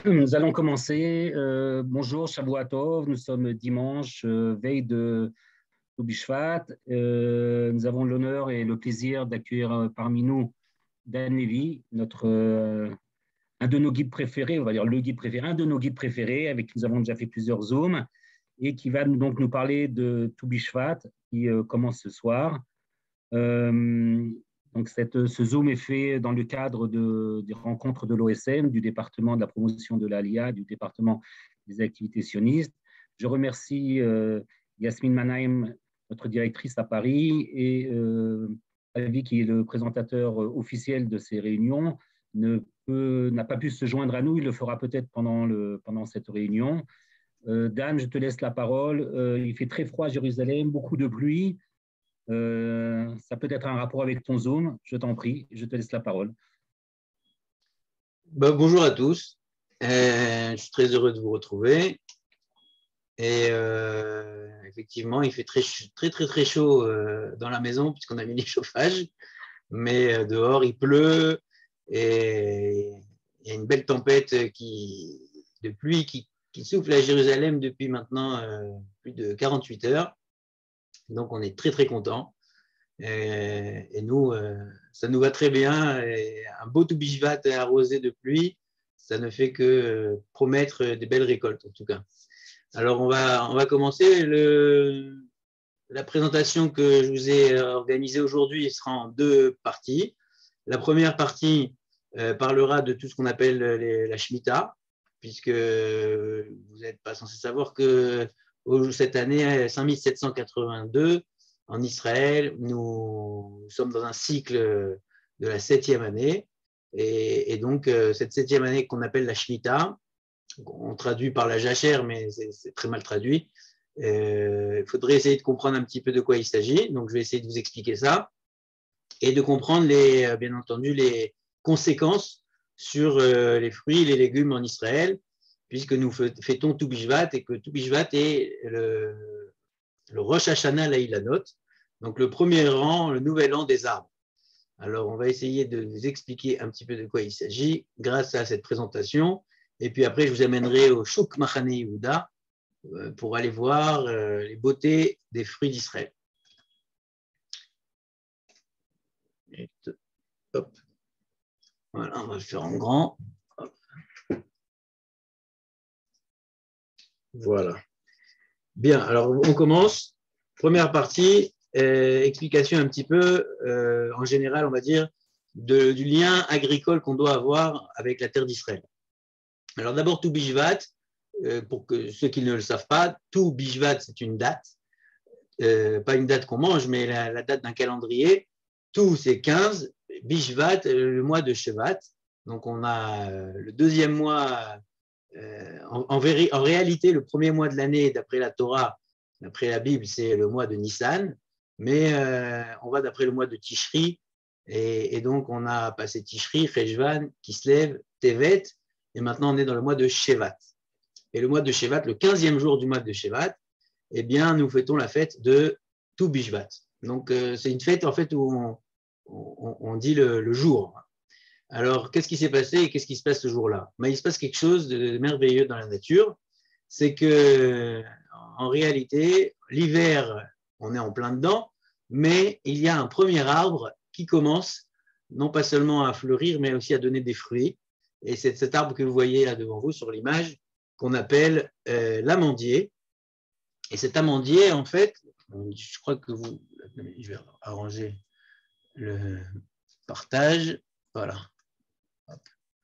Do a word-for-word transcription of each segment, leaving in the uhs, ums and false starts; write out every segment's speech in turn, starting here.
Nous allons commencer. Euh, bonjour, Shavua Tov. Nous sommes dimanche, euh, veille de Tou Bishvat. Euh, nous avons l'honneur et le plaisir d'accueillir euh, parmi nous Dan Levy, notre, euh, un de nos guides préférés, on va dire le guide préféré, un de nos guides préférés, avec qui nous avons déjà fait plusieurs Zooms, et qui va donc nous parler de Tou Bishvat, qui euh, commence ce soir. Euh, Donc, cette, ce Zoom est fait dans le cadre de, des rencontres de l'O S M, du département de la promotion de l'Aliyah, du département des activités sionistes. Je remercie euh, Yasmine Manaim, notre directrice à Paris, et euh, Avi, qui est le présentateur officiel de ces réunions, ne peut, n'a pas pu se joindre à nous. Il le fera peut-être pendant, le, pendant cette réunion. Euh, Dan, je te laisse la parole. Euh, il fait très froid à Jérusalem, beaucoup de pluie. Euh, ça peut être un rapport avec ton Zoom, je t'en prie, je te laisse la parole. Ben, bonjour à tous, euh, je suis très heureux de vous retrouver. Et euh, effectivement, il fait très, très, très, très chaud euh, dans la maison puisqu'on a mis les chauffages, mais euh, dehors il pleut et il y a une belle tempête qui, de pluie qui, qui souffle à Jérusalem depuis maintenant euh, plus de quarante-huit heures. Donc on est très, très contents. Et, et nous, euh, ça nous va très bien. Et un beau Tou Bishvat arrosé de pluie, ça ne fait que euh, promettre des belles récoltes en tout cas. Alors on va, on va commencer. Le, la présentation que je vous ai organisée aujourd'hui sera en deux parties. La première partie euh, parlera de tout ce qu'on appelle les, la Shemitah, puisque vous n'êtes pas censé savoir que cette année, cinq mille sept cent quatre-vingt-deux, en Israël, nous sommes dans un cycle de la septième année. Et, et donc, cette septième année qu'on appelle la Shemitah, on traduit par la jachère, mais c'est très mal traduit. Euh, il faudrait essayer de comprendre un petit peu de quoi il s'agit. Donc, je vais essayer de vous expliquer ça et de comprendre, les, bien entendu, les conséquences sur euh, les fruits et les légumes en Israël, puisque nous fêtons Tou Bishvat et que Tou Bishvat est le, le Rosh Hashanah Laïlanot, donc le premier rang, le nouvel an des arbres. Alors, on va essayer de vous expliquer un petit peu de quoi il s'agit grâce à cette présentation. Et puis après, je vous amènerai au Shuk Machane Yehuda pour aller voir les beautés des fruits d'Israël. Hop. Voilà, on va le faire en grand. Hop. Voilà. Bien, alors on commence. Première partie, euh, explication un petit peu, euh, en général, on va dire, de, du lien agricole qu'on doit avoir avec la terre d'Israël. Alors d'abord, Tou Bishvat, euh, pour que ceux qui ne le savent pas, Tou Bishvat, c'est une date, euh, pas une date qu'on mange, mais la, la date d'un calendrier. Tou, c'est quinze, Bishvat, le mois de Shevat. Donc on a euh, le deuxième mois, euh, en, en, véri, en réalité, le premier mois de l'année, d'après la Torah, d'après la Bible, c'est le mois de Nissan, mais euh, on va d'après le mois de Tishri, et, et donc on a passé Tishri, Cheshvan, Kislev, Tevet, et maintenant on est dans le mois de Shevat. Et le mois de Shevat, le quinzième jour du mois de Shevat, eh bien nous fêtons la fête de Tou Bishvat. Donc euh, c'est une fête en fait où on, on, on dit le, le jour. Alors qu'est-ce qui s'est passé et qu'est-ce qui se passe ce jour-là? Ben, il se passe quelque chose de merveilleux dans la nature, c'est que en réalité, l'hiver, on est en plein dedans, mais il y a un premier arbre qui commence non pas seulement à fleurir, mais aussi à donner des fruits. Et c'est cet arbre que vous voyez là devant vous sur l'image qu'on appelle euh, l'amandier. Et cet amandier, en fait, je crois que vous... Je vais arranger le partage. Voilà. Hop.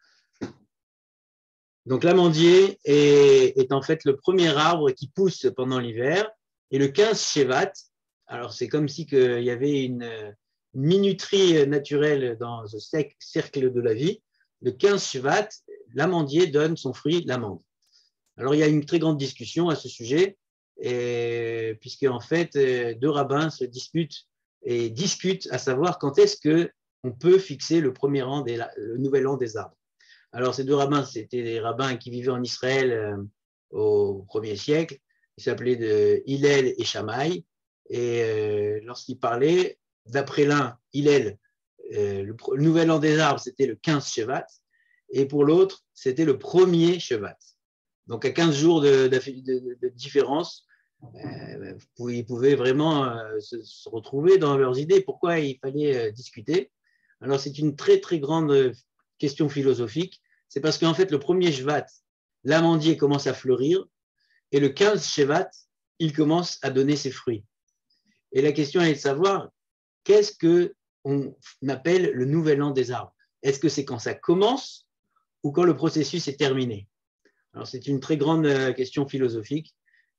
Donc l'amandier est, est en fait le premier arbre qui pousse pendant l'hiver. Et le quinze Shevat, alors c'est comme si il y avait une, une minuterie naturelle dans ce cercle de la vie. Le quinze Shevat, l'amandier donne son fruit, l'amande. Alors il y a une très grande discussion à ce sujet, et, puisque en fait deux rabbins se disputent et discutent à savoir quand est-ce qu'on peut fixer le premier an des, le nouvel an des arbres. Alors, ces deux rabbins, c'était des rabbins qui vivaient en Israël euh, au premier siècle. Ils s'appelaient de Hillel et Shammai. Et euh, lorsqu'ils parlaient, d'après l'un, Hillel, euh, le, le nouvel an des arbres, c'était le quinze Shevat. et pour l'autre, c'était le premier Shevat. Donc, à quinze jours de, de, de, de différence, euh, ils pouvaient vraiment euh, se, se retrouver dans leurs idées. Pourquoi il fallait euh, discuter? Alors, c'est une très, très grande question philosophique. C'est parce qu'en fait, le premier Shvat, l'amandier commence à fleurir, et le quinze Shevat, il commence à donner ses fruits. Et la question est de savoir, qu'est-ce qu'on appelle le nouvel an des arbres? Est-ce que c'est quand ça commence ou quand le processus est terminé? Alors, c'est une très grande question philosophique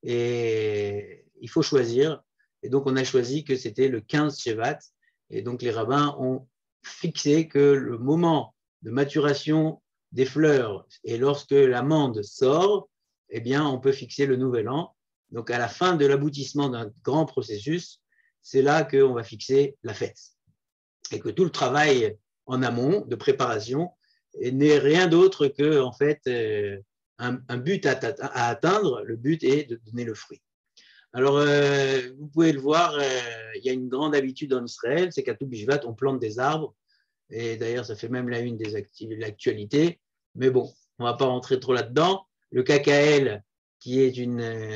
et il faut choisir. Et donc, on a choisi que c'était le quinze Shevat. Et donc, les rabbins ont fixé que le moment de maturation des fleurs et lorsque l'amande sort, eh bien, on peut fixer le nouvel an. Donc, à la fin de l'aboutissement d'un grand processus, c'est là qu'on va fixer la fête. Et que tout le travail en amont de préparation n'est rien d'autre que, en fait, un, un but à, à atteindre. Le but est de donner le fruit. Alors, euh, vous pouvez le voir, euh, il y a une grande habitude en Israël, c'est qu'à Tou Bishvat, on plante des arbres. Et d'ailleurs, ça fait même la une des activités de l'actualité. Mais bon, on ne va pas rentrer trop là-dedans. Le K K L, qui est une,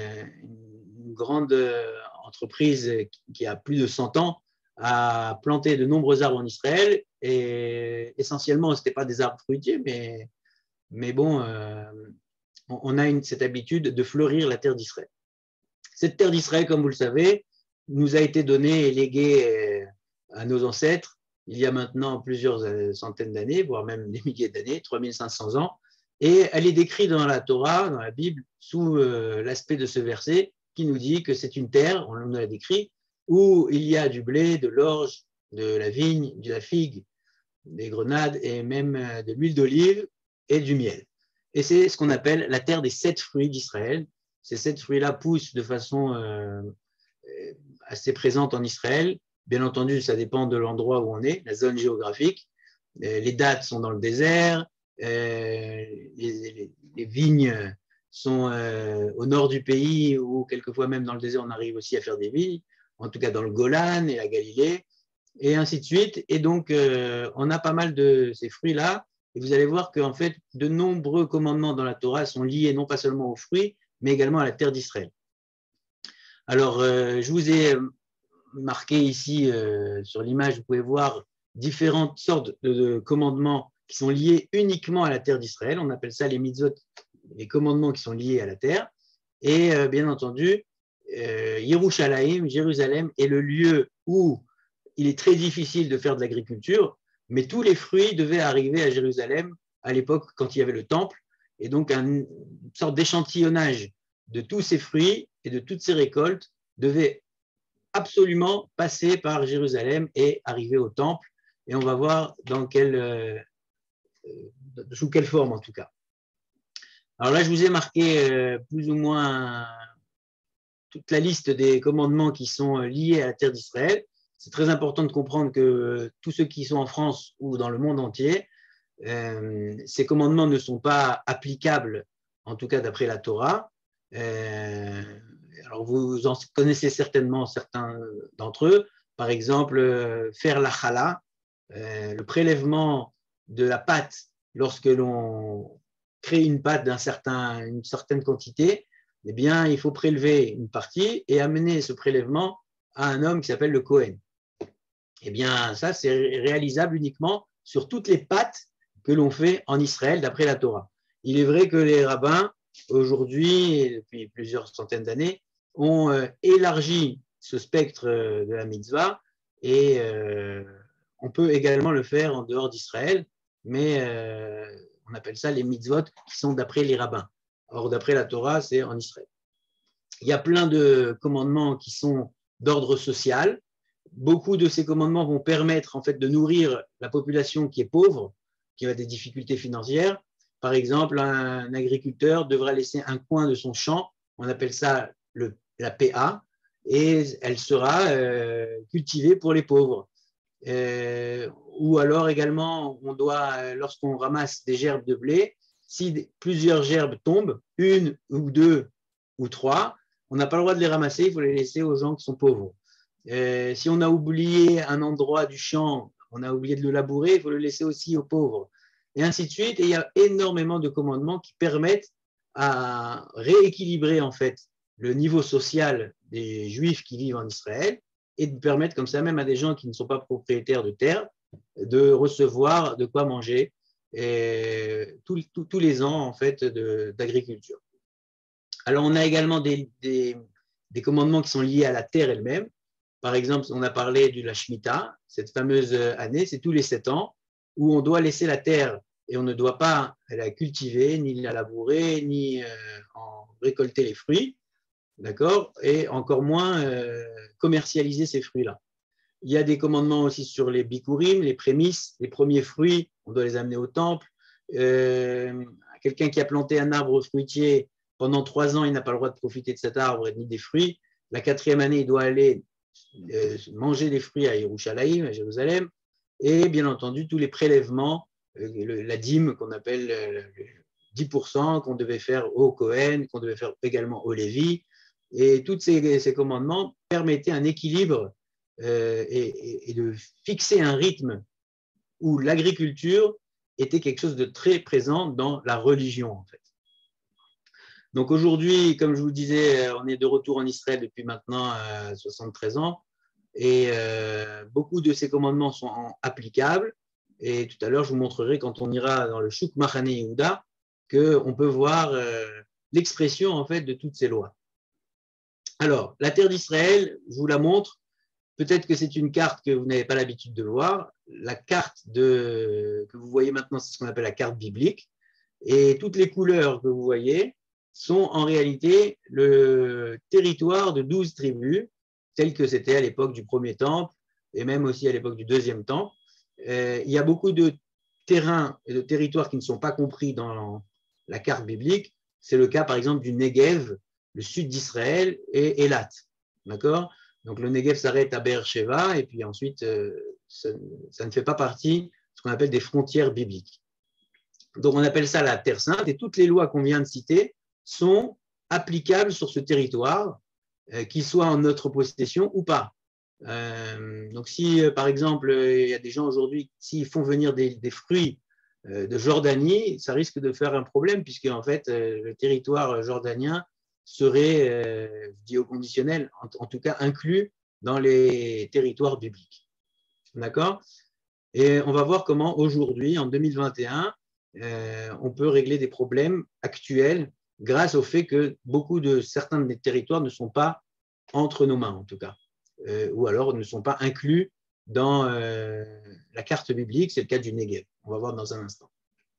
une grande entreprise qui a plus de cent ans, a planté de nombreux arbres en Israël. Et essentiellement, ce n'était pas des arbres fruitiers, mais, mais bon, euh, on a une, cette habitude de fleurir la terre d'Israël. Cette terre d'Israël, comme vous le savez, nous a été donnée et léguée à nos ancêtres il y a maintenant plusieurs centaines d'années, voire même des milliers d'années, trois mille cinq cents ans, et elle est décrite dans la Torah, dans la Bible, sous euh, l'aspect de ce verset qui nous dit que c'est une terre, on nous l'a décrit, où il y a du blé, de l'orge, de la vigne, de la figue, des grenades et même de l'huile d'olive et du miel. Et c'est ce qu'on appelle la terre des sept fruits d'Israël. Ces sept fruits-là poussent de façon euh, assez présente en Israël. Bien entendu, ça dépend de l'endroit où on est, la zone géographique. Les dattes sont dans le désert, les, les, les vignes sont euh, au nord du pays, ou quelquefois même dans le désert, on arrive aussi à faire des vignes, en tout cas dans le Golan et la Galilée, et ainsi de suite. Et donc, euh, on a pas mal de ces fruits-là, et vous allez voir qu'en fait, de nombreux commandements dans la Torah sont liés non pas seulement aux fruits, mais également à la terre d'Israël. Alors, euh, je vous ai marqué ici euh, sur l'image, vous pouvez voir différentes sortes de, de commandements qui sont liés uniquement à la terre d'Israël. On appelle ça les mitzvot, les commandements qui sont liés à la terre. Et euh, bien entendu, euh, Yerushalayim, Jérusalem, est le lieu où il est très difficile de faire de l'agriculture, mais tous les fruits devaient arriver à Jérusalem à l'époque quand il y avait le temple. Et donc, un, une sorte d'échantillonnage de tous ces fruits et de toutes ces récoltes devait absolument passer par Jérusalem et arriver au temple. Et on va voir dans quelle, euh, sous quelle forme en tout cas. Alors là, je vous ai marqué euh, plus ou moins toute la liste des commandements qui sont liés à la terre d'Israël. C'est très important de comprendre que tous ceux qui sont en France ou dans le monde entier, euh, ces commandements ne sont pas applicables, en tout cas d'après la Torah. Euh, alors vous en connaissez certainement certains d'entre eux. Par exemple, euh, faire la chala, euh, le prélèvement de la pâte lorsque l'on crée une pâte d'une certain, une certaine quantité, eh bien, il faut prélever une partie et amener ce prélèvement à un homme qui s'appelle le Kohen. Eh bien, ça, c'est réalisable uniquement sur toutes les pâtes que l'on fait en Israël d'après la Torah. Il est vrai que les rabbins, aujourd'hui, et depuis plusieurs centaines d'années, ont euh, élargi ce spectre de la mitzvah et euh, on peut également le faire en dehors d'Israël, mais euh, on appelle ça les mitzvot qui sont d'après les rabbins. Or, d'après la Torah, c'est en Israël. Il y a plein de commandements qui sont d'ordre social. Beaucoup de ces commandements vont permettre en fait de nourrir la population qui est pauvre, qui a des difficultés financières. Par exemple, un agriculteur devra laisser un coin de son champ, on appelle ça le, la P A, et elle sera euh, cultivée pour les pauvres. Euh, ou alors également, on doit, lorsqu'on ramasse des gerbes de blé, si plusieurs gerbes tombent, une ou deux ou trois, on n'a pas le droit de les ramasser, il faut les laisser aux gens qui sont pauvres. Euh, si on a oublié un endroit du champ, on a oublié de le labourer, il faut le laisser aussi aux pauvres. et ainsi de suite. Et il y a énormément de commandements qui permettent à rééquilibrer en fait le niveau social des Juifs qui vivent en Israël et de permettre comme ça même à des gens qui ne sont pas propriétaires de terre de recevoir de quoi manger et tous, tous, tous les ans en fait d'agriculture. Alors on a également des, des, des commandements qui sont liés à la terre elle-même. Par exemple, on a parlé de la Shemitah, cette fameuse année, c'est tous les sept ans où on doit laisser la terre et on ne doit pas la cultiver, ni la labourer, ni euh, en récolter les fruits, d'accord, et encore moins euh, commercialiser ces fruits-là. Il y a des commandements aussi sur les bikurim, les prémices, les premiers fruits, on doit les amener au temple. Euh, quelqu'un qui a planté un arbre fruitier, pendant trois ans, il n'a pas le droit de profiter de cet arbre ni des fruits. La quatrième année, il doit aller euh, manger des fruits à Yerushalayim, à Jérusalem. Et bien entendu, tous les prélèvements, euh, le, la dîme qu'on appelle euh, dix pour cent, qu'on devait faire au Kohen, qu'on devait faire également au Lévi. Et tous ces, ces commandements permettaient un équilibre euh, et, et de fixer un rythme où l'agriculture était quelque chose de très présent dans la religion, en fait. Donc aujourd'hui, comme je vous disais, on est de retour en Israël depuis maintenant euh, soixante-treize ans et euh, beaucoup de ces commandements sont applicables. Et tout à l'heure, je vous montrerai quand on ira dans le Shuk Machane Yehuda qu'on peut voir euh, l'expression en fait de toutes ces lois. Alors, la terre d'Israël, je vous la montre. Peut-être que c'est une carte que vous n'avez pas l'habitude de voir. La carte de, que vous voyez maintenant, c'est ce qu'on appelle la carte biblique. Et toutes les couleurs que vous voyez sont en réalité le territoire de douze tribus, tel que c'était à l'époque du premier temple et même aussi à l'époque du deuxième temple. Euh, il y a beaucoup de terrains et de territoires qui ne sont pas compris dans la carte biblique. C'est le cas, par exemple, du Negev, le sud d'Israël, et Élat. D'accord ? Donc, le Negev s'arrête à Be'er-Sheva, et puis ensuite, euh, ça, ça ne fait pas partie de ce qu'on appelle des frontières bibliques. Donc, on appelle ça la Terre Sainte, et toutes les lois qu'on vient de citer sont applicables sur ce territoire, euh, qu'il soit en notre possession ou pas. Euh, donc, si, euh, par exemple, il y a des gens aujourd'hui, s'ils font venir des, des fruits euh, de Jordanie, ça risque de faire un problème, puisque, en fait, euh, le territoire jordanien serait, euh, je dis au conditionnel, en, en tout cas inclus dans les territoires bibliques. D'accord ? Et on va voir comment aujourd'hui, en deux mille vingt et un, euh, on peut régler des problèmes actuels grâce au fait que beaucoup de certains des territoires ne sont pas entre nos mains, en tout cas, euh, ou alors ne sont pas inclus dans euh, la carte biblique, c'est le cas du Negev. On va voir dans un instant.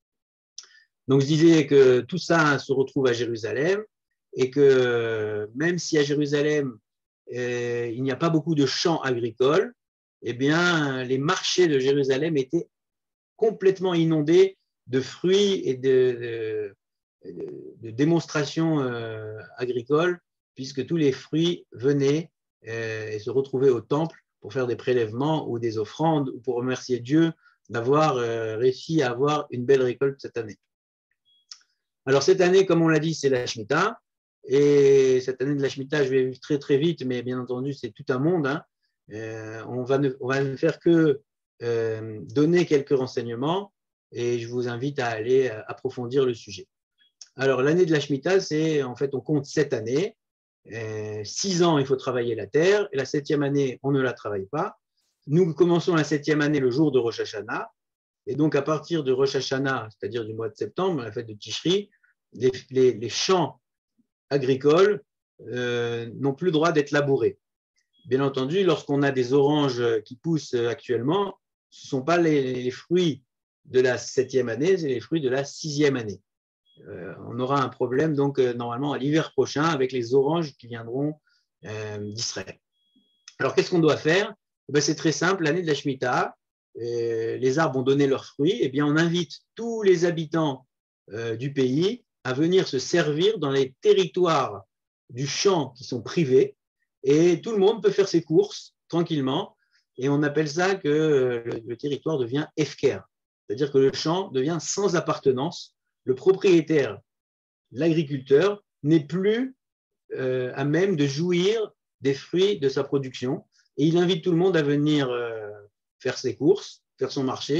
Donc, je disais que tout ça se retrouve à Jérusalem et que même si à Jérusalem, euh, il n'y a pas beaucoup de champs agricoles, eh bien, les marchés de Jérusalem étaient complètement inondés de fruits et de, de, de démonstrations euh, agricoles, puisque tous les fruits venaient euh, et se retrouvaient au temple pour faire des prélèvements ou des offrandes ou pour remercier Dieu d'avoir euh, réussi à avoir une belle récolte cette année. Alors cette année, comme on l'a dit, c'est la Shemitah. Et cette année de la Shemitah, je vais vivre très très vite, mais bien entendu, c'est tout un monde. Hein. Euh, on, va ne, on va ne faire que euh, donner quelques renseignements et je vous invite à aller euh, approfondir le sujet. Alors l'année de la Shemitah, c'est en fait on compte sept années. Euh, six ans, il faut travailler la terre. Et la septième année, on ne la travaille pas. Nous commençons la septième année le jour de Rosh Hashanah. Et donc à partir de Rosh Hashanah, c'est-à-dire du mois de septembre, la fête de Tishri, les, les, les champs agricoles euh, n'ont plus le droit d'être labourés. Bien entendu, lorsqu'on a des oranges qui poussent actuellement, ce ne sont pas les, les fruits de la septième année, c'est les fruits de la sixième année. Euh, on aura un problème donc euh, normalement à l'hiver prochain avec les oranges qui viendront euh, d'Israël. Alors qu'est-ce qu'on doit faire? Ben, c'est très simple, l'année de la Shemitah, euh, les arbres ont donné leurs fruits, et bien on invite tous les habitants euh, du pays à venir se servir dans les territoires du champ qui sont privés, et tout le monde peut faire ses courses tranquillement, et on appelle ça que le, le territoire devient Hefker, c'est-à-dire que le champ devient sans appartenance. Le propriétaire, l'agriculteur, n'est plus euh, à même de jouir des fruits de sa production, et il invite tout le monde à venir euh, faire ses courses, faire son marché,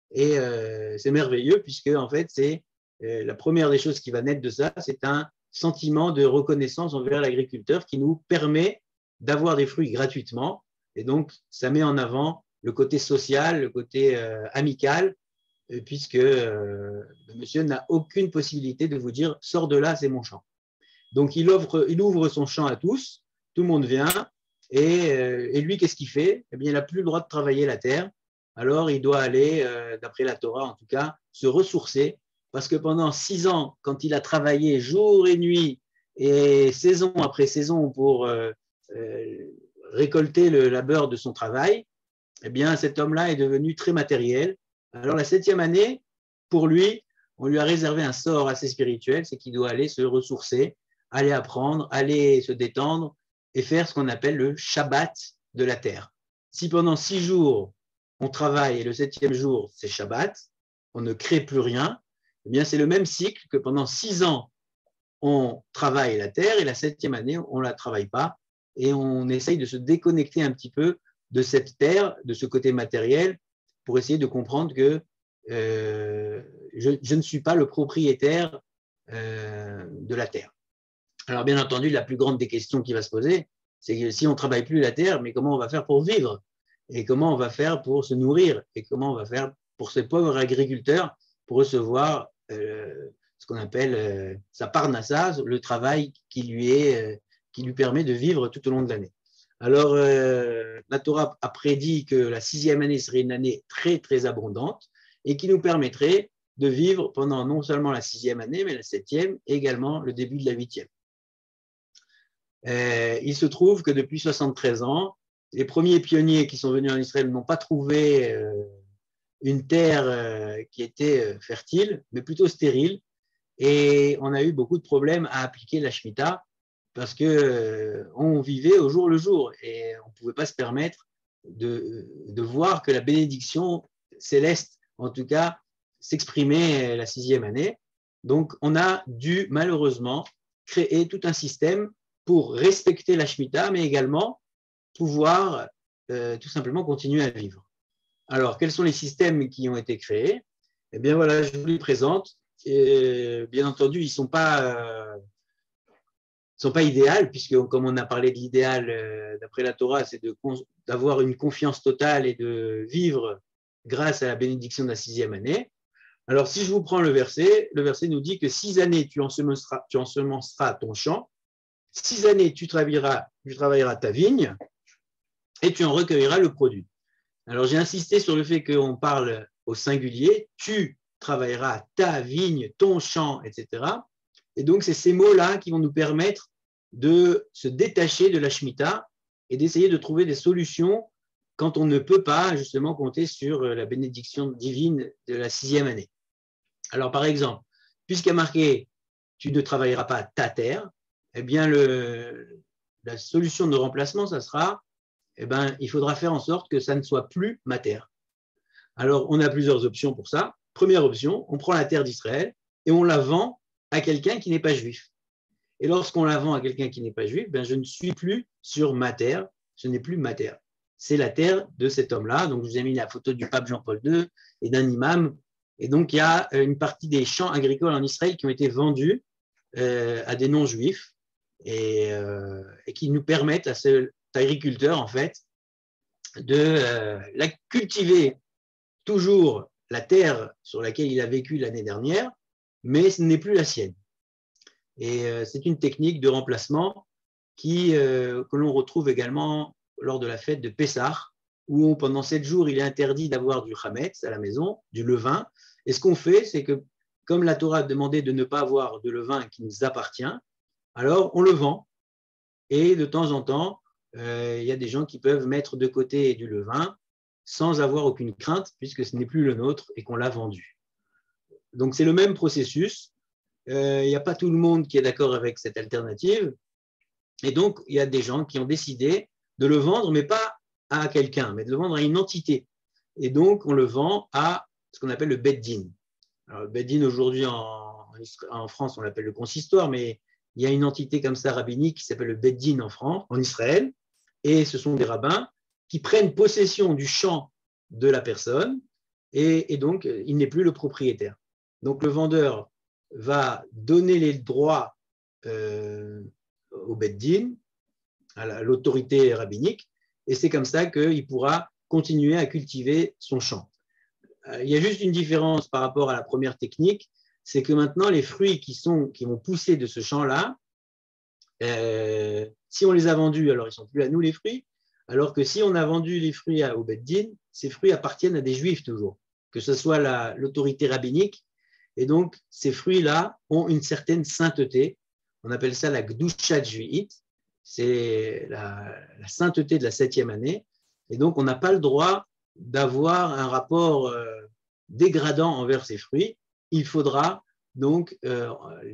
Et euh, c'est merveilleux puisque, en fait, c'est euh, la première des choses qui va naître de ça, c'est un sentiment de reconnaissance envers l'agriculteur qui nous permet d'avoir des fruits gratuitement. Et donc, ça met en avant le côté social, le côté euh, amical, euh, puisque euh, le monsieur n'a aucune possibilité de vous dire « sors de là, c'est mon champ ». Donc, il ouvre, il ouvre son champ à tous, tout le monde vient, et, euh, et lui, qu'est-ce qu'il fait? Eh bien, il n'a plus le droit de travailler la terre, alors il doit aller, euh, d'après la Torah en tout cas, se ressourcer, parce que pendant six ans, quand il a travaillé jour et nuit, et saison après saison pour euh, euh, récolter le labeur de son travail, eh bien, cet homme-là est devenu très matériel. Alors, la septième année, pour lui, on lui a réservé un sort assez spirituel, c'est qu'il doit aller se ressourcer, aller apprendre, aller se détendre et faire ce qu'on appelle le Shabbat de la terre. Si pendant six jours, on travaille et le septième jour, c'est Shabbat, on ne crée plus rien, eh bien, c'est le même cycle que pendant six ans, on travaille la terre et la septième année, on ne la travaille pas et on essaye de se déconnecter un petit peu de cette terre, de ce côté matériel, pour essayer de comprendre que euh, je, je ne suis pas le propriétaire euh, de la terre. Alors, bien entendu, la plus grande des questions qui va se poser, c'est que si on ne travaille plus la terre, mais comment on va faire pour vivre? Et comment on va faire pour se nourrir? Et comment on va faire pour ces pauvres agriculteurs pour recevoir euh, ce qu'on appelle euh, sa parnassa, le travail qui lui, est, euh, qui lui permet de vivre tout au long de l'année. Alors, euh, la Torah a prédit que la sixième année serait une année très, très abondante et qui nous permettrait de vivre pendant non seulement la sixième année, mais la septième et également le début de la huitième. Euh, il se trouve que depuis soixante-treize ans, les premiers pionniers qui sont venus en Israël n'ont pas trouvé euh, une terre euh, qui était euh, fertile, mais plutôt stérile. Et on a eu beaucoup de problèmes à appliquer la Shemitah parce qu'on euh, vivait au jour le jour et on ne pouvait pas se permettre de, de voir que la bénédiction céleste, en tout cas, s'exprimait la sixième année. Donc, on a dû malheureusement créer tout un système pour respecter la Shemitah, mais également pouvoir euh, tout simplement continuer à vivre. Alors, quels sont les systèmes qui ont été créés? Eh bien, voilà, je vous les présente. Et, bien entendu, ils ne sont pas, euh, sont pas idéaux, puisque, comme on a parlé de l'idéal euh, d'après la Torah, c'est d'avoir une confiance totale et de vivre grâce à la bénédiction de la sixième année. Alors, si je vous prends le verset, le verset nous dit que six années, tu ensemenceras, tu ensemenceras ton champ, six années, tu travailleras, tu travailleras ta vigne et tu en recueilleras le produit. Alors, j'ai insisté sur le fait qu'on parle au singulier, tu travailleras ta vigne, ton champ, et cetera. Et donc, c'est ces mots-là qui vont nous permettre de se détacher de la Shemitah et d'essayer de trouver des solutions quand on ne peut pas justement compter sur la bénédiction divine de la sixième année. Alors, par exemple, puisqu'il y a marqué « tu ne travailleras pas ta terre », eh bien, le, la solution de remplacement, ça sera eh ben, il faudra faire en sorte que ça ne soit plus ma terre. Alors, on a plusieurs options pour ça. Première option, on prend la terre d'Israël et on la vend à quelqu'un qui n'est pas juif. Et lorsqu'on la vend à quelqu'un qui n'est pas juif, ben, je ne suis plus sur ma terre, ce n'est plus ma terre. C'est la terre de cet homme-là. Donc, je vous ai mis la photo du pape Jean-Paul deux et d'un imam. Et donc, il y a une partie des champs agricoles en Israël qui ont été vendus euh, à des non-juifs et, euh, et qui nous permettent à cet agriculteur, en fait, de euh, la cultiver toujours la terre sur laquelle il a vécu l'année dernière, mais ce n'est plus la sienne. Et euh, c'est une technique de remplacement qui, euh, que l'on retrouve également lors de la fête de Pessah, où pendant sept jours, il est interdit d'avoir du chametz à la maison, du levain. Et ce qu'on fait, c'est que comme la Torah a demandé de ne pas avoir de levain qui nous appartient, alors on le vend. Et de temps en temps, euh, il y a des gens qui peuvent mettre de côté du levain sans avoir aucune crainte, puisque ce n'est plus le nôtre et qu'on l'a vendu. Donc, c'est le même processus. Euh, il n'y a pas tout le monde qui est d'accord avec cette alternative. Et donc, il y a des gens qui ont décidé de le vendre, mais pas à quelqu'un, mais de le vendre à une entité. Et donc, on le vend à ce qu'on appelle le Beddin. Alors, le Beddin, aujourd'hui, en, en France, on l'appelle le consistoire, mais il y a une entité comme ça rabbinique qui s'appelle le Beddin en France, en Israël, et ce sont des rabbins qui prennent possession du champ de la personne et, et donc il n'est plus le propriétaire. Donc le vendeur va donner les droits euh, au Beth Din, à l'autorité rabbinique, et c'est comme ça qu'il pourra continuer à cultiver son champ. Il y a juste une différence par rapport à la première technique, c'est que maintenant les fruits qui, sont, qui vont pousser de ce champ-là, euh, si on les a vendus, alors ils ne sont plus à nous les fruits, alors que si on a vendu les fruits au Beth Din, ces fruits appartiennent à des juifs toujours, que ce soit la, l'autorité rabbinique, et donc ces fruits-là ont une certaine sainteté, on appelle ça la Gdushat Ju'it, c'est la, la sainteté de la septième année, et donc on n'a pas le droit d'avoir un rapport euh, dégradant envers ces fruits. Il faudra donc euh,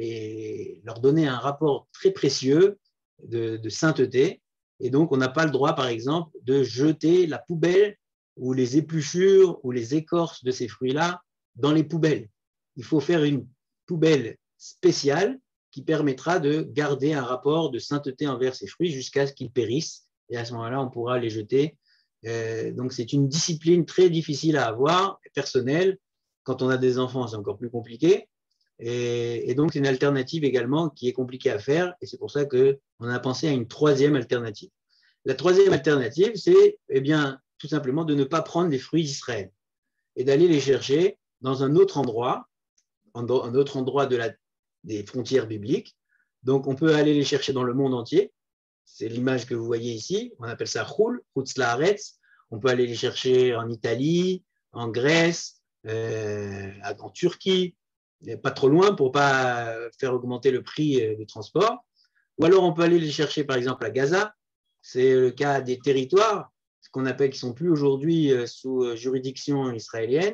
les, leur donner un rapport très précieux de, de sainteté, et donc on n'a pas le droit, par exemple, de jeter la poubelle ou les épluchures ou les écorces de ces fruits-là dans les poubelles. Il faut faire une poubelle spéciale qui permettra de garder un rapport de sainteté envers ces fruits jusqu'à ce qu'ils périssent. Et à ce moment-là, on pourra les jeter. Euh, donc, c'est une discipline très difficile à avoir, personnelle. Quand on a des enfants, c'est encore plus compliqué. Et, et donc, c'est une alternative également qui est compliquée à faire. Et c'est pour ça qu'on a pensé à une troisième alternative. La troisième alternative, c'est eh bien, tout simplement de ne pas prendre les fruits d'Israël et d'aller les chercher dans un autre endroit, un autre endroit de la des frontières bibliques. Donc, on peut aller les chercher dans le monde entier. C'est l'image que vous voyez ici. On appelle ça Choul, Chutz Laaretz. On peut aller les chercher en Italie, en Grèce, euh, en Turquie, pas trop loin pour ne pas faire augmenter le prix du transport. Ou alors, on peut aller les chercher, par exemple, à Gaza. C'est le cas des territoires, ce qu'on appelle, qui ne sont plus aujourd'hui sous juridiction israélienne.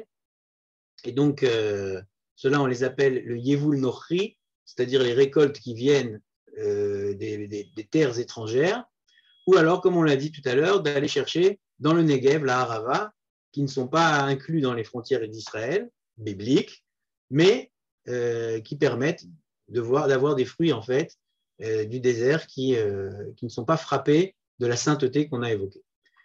Et donc, euh, ceux-là, on les appelle le Yevul Nochri, c'est-à-dire les récoltes qui viennent euh, des, des, des terres étrangères, ou alors, comme on l'a dit tout à l'heure, d'aller chercher dans le Negev, la Harava, qui ne sont pas inclus dans les frontières d'Israël, bibliques, mais euh, qui permettent de voir, d'avoir des fruits, en fait, euh, du désert qui, euh, qui ne sont pas frappés de la sainteté qu'on a évoquée.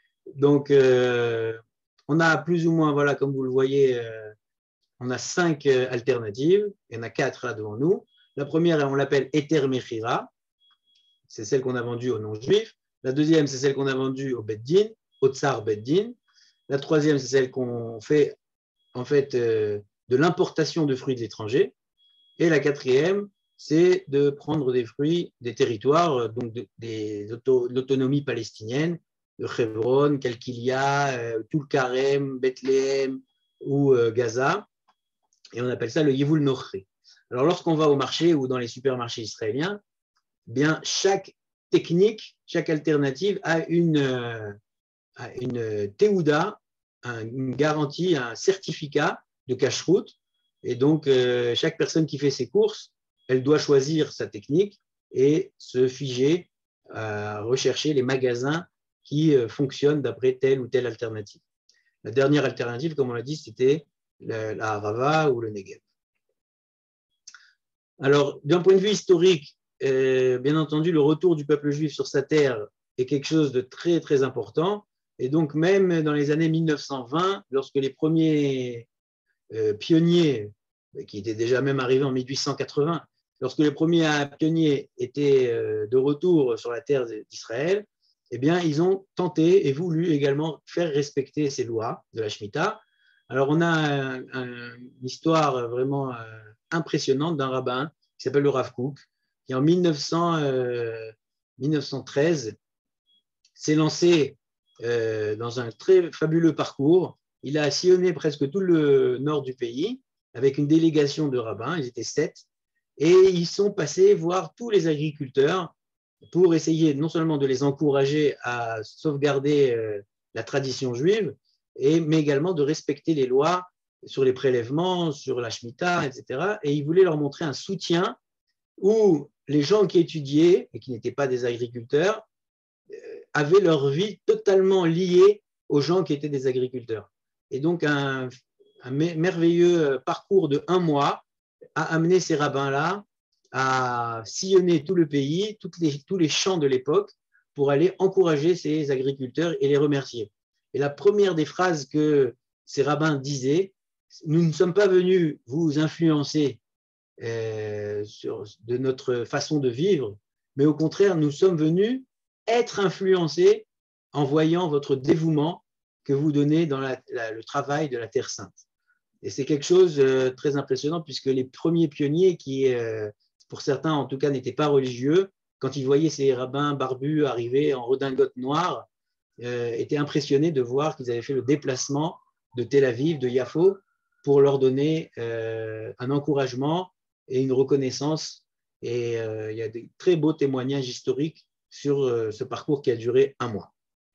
Donc, euh, on a plus ou moins, voilà, comme vous le voyez, euh, on a cinq alternatives, il y en a quatre là devant nous. La première, on l'appelle Eter Mechira, c'est celle qu'on a vendue aux non-juifs. La deuxième, c'est celle qu'on a vendue au Beth Din, au Tsar Beth Din. La troisième, c'est celle qu'on fait en fait euh, de l'importation de fruits de l'étranger. Et la quatrième, c'est de prendre des fruits des territoires, donc de, des auto, de l'autonomie palestinienne, de Hebron, Kalkilia, euh, Toul-Karem, Bethléem ou euh, Gaza. Et on appelle ça le Yevul Nochri. Alors, lorsqu'on va au marché ou dans les supermarchés israéliens, bien, chaque technique, chaque alternative a une, euh, a une théouda, un, une garantie, un certificat de cacheroute. Et donc, euh, chaque personne qui fait ses courses, elle doit choisir sa technique et se figer à rechercher les magasins qui euh, fonctionnent d'après telle ou telle alternative. La dernière alternative, comme on l'a dit, c'était la, la Harava ou le Negev. Alors, d'un point de vue historique, euh, bien entendu, le retour du peuple juif sur sa terre est quelque chose de très, très important. Et donc, même dans les années mille neuf cent vingt, lorsque les premiers euh, pionniers, qui étaient déjà même arrivés en mille huit cent quatre-vingts, lorsque les premiers pionniers étaient euh, de retour sur la terre d'Israël, eh bien, ils ont tenté et voulu également faire respecter ces lois de la Shemitah. Alors, on a un, un, une histoire vraiment euh, impressionnante d'un rabbin qui s'appelle le Rav Kook, qui en mille neuf cents, euh, mille neuf cent treize s'est lancé euh, dans un très fabuleux parcours. Il a sillonné presque tout le nord du pays avec une délégation de rabbins, ils étaient sept, et ils sont passés voir tous les agriculteurs pour essayer non seulement de les encourager à sauvegarder euh, la tradition juive, et, mais également de respecter les lois sur les prélèvements, sur la Shemitah, et cetera. Et ils voulaient leur montrer un soutien où les gens qui étudiaient et qui n'étaient pas des agriculteurs euh, avaient leur vie totalement liée aux gens qui étaient des agriculteurs. Et donc un, un merveilleux parcours de un mois a amené ces rabbins-là à sillonner tout le pays, toutes les, tous les champs de l'époque, pour aller encourager ces agriculteurs et les remercier. Et la première des phrases que ces rabbins disaient, nous ne sommes pas venus vous influencer euh, sur, de notre façon de vivre, mais au contraire, nous sommes venus être influencés en voyant votre dévouement que vous donnez dans la, la, le travail de la Terre Sainte. Et c'est quelque chose de très impressionnant puisque les premiers pionniers qui, euh, pour certains en tout cas, n'étaient pas religieux, quand ils voyaient ces rabbins barbus arriver en redingote noire, euh, étaient impressionnés de voir qu'ils avaient fait le déplacement de Tel Aviv, de Yafo, pour leur donner euh, un encouragement et une reconnaissance. Et euh, il y a de très beaux témoignages historiques sur euh, ce parcours qui a duré un mois.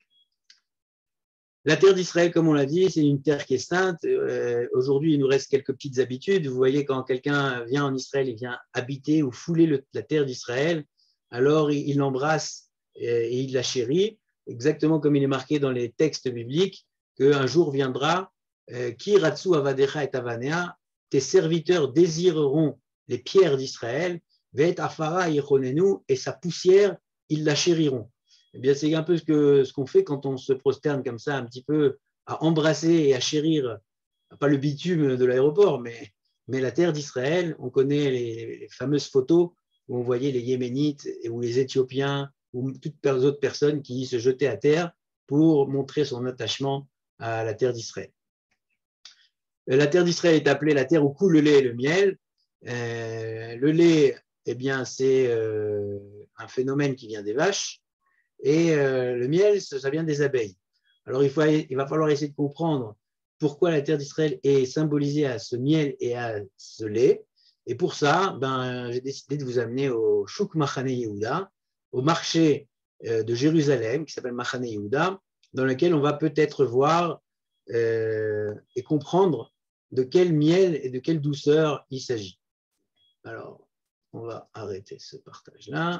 La terre d'Israël, comme on l'a dit, c'est une terre qui est sainte. Euh, Aujourd'hui, il nous reste quelques petites habitudes. Vous voyez, quand quelqu'un vient en Israël, il vient habiter ou fouler le, la terre d'Israël, alors il l'embrasse et, et il la chérit, exactement comme il est marqué dans les textes bibliques, qu'un jour viendra, Ki ratsu avadecha et avanea, tes serviteurs désireront les pierres d'Israël, ve'et afara yichonenu, et sa poussière, ils la chériront. Eh bien, c'est un peu ce que ce qu'on fait quand on se prosterne comme ça, un petit peu à embrasser et à chérir, pas le bitume de l'aéroport, mais, mais la terre d'Israël. On connaît les, les fameuses photos où on voyait les Yéménites ou les Éthiopiens ou toutes les autres personnes qui se jetaient à terre pour montrer son attachement à la terre d'Israël. La terre d'Israël est appelée la terre où coule le lait et le miel. Euh, le lait, eh bien, c'est euh, un phénomène qui vient des vaches. Et euh, le miel, ça vient des abeilles. Alors, il, faut, il va falloir essayer de comprendre pourquoi la terre d'Israël est symbolisée à ce miel et à ce lait. Et pour ça, ben, j'ai décidé de vous amener au Shuk Machane Yehuda, au marché euh, de Jérusalem, qui s'appelle Machane Yehuda, dans lequel on va peut-être voir euh, et comprendre de quel miel et de quelle douceur il s'agit. Alors, on va arrêter ce partage-là.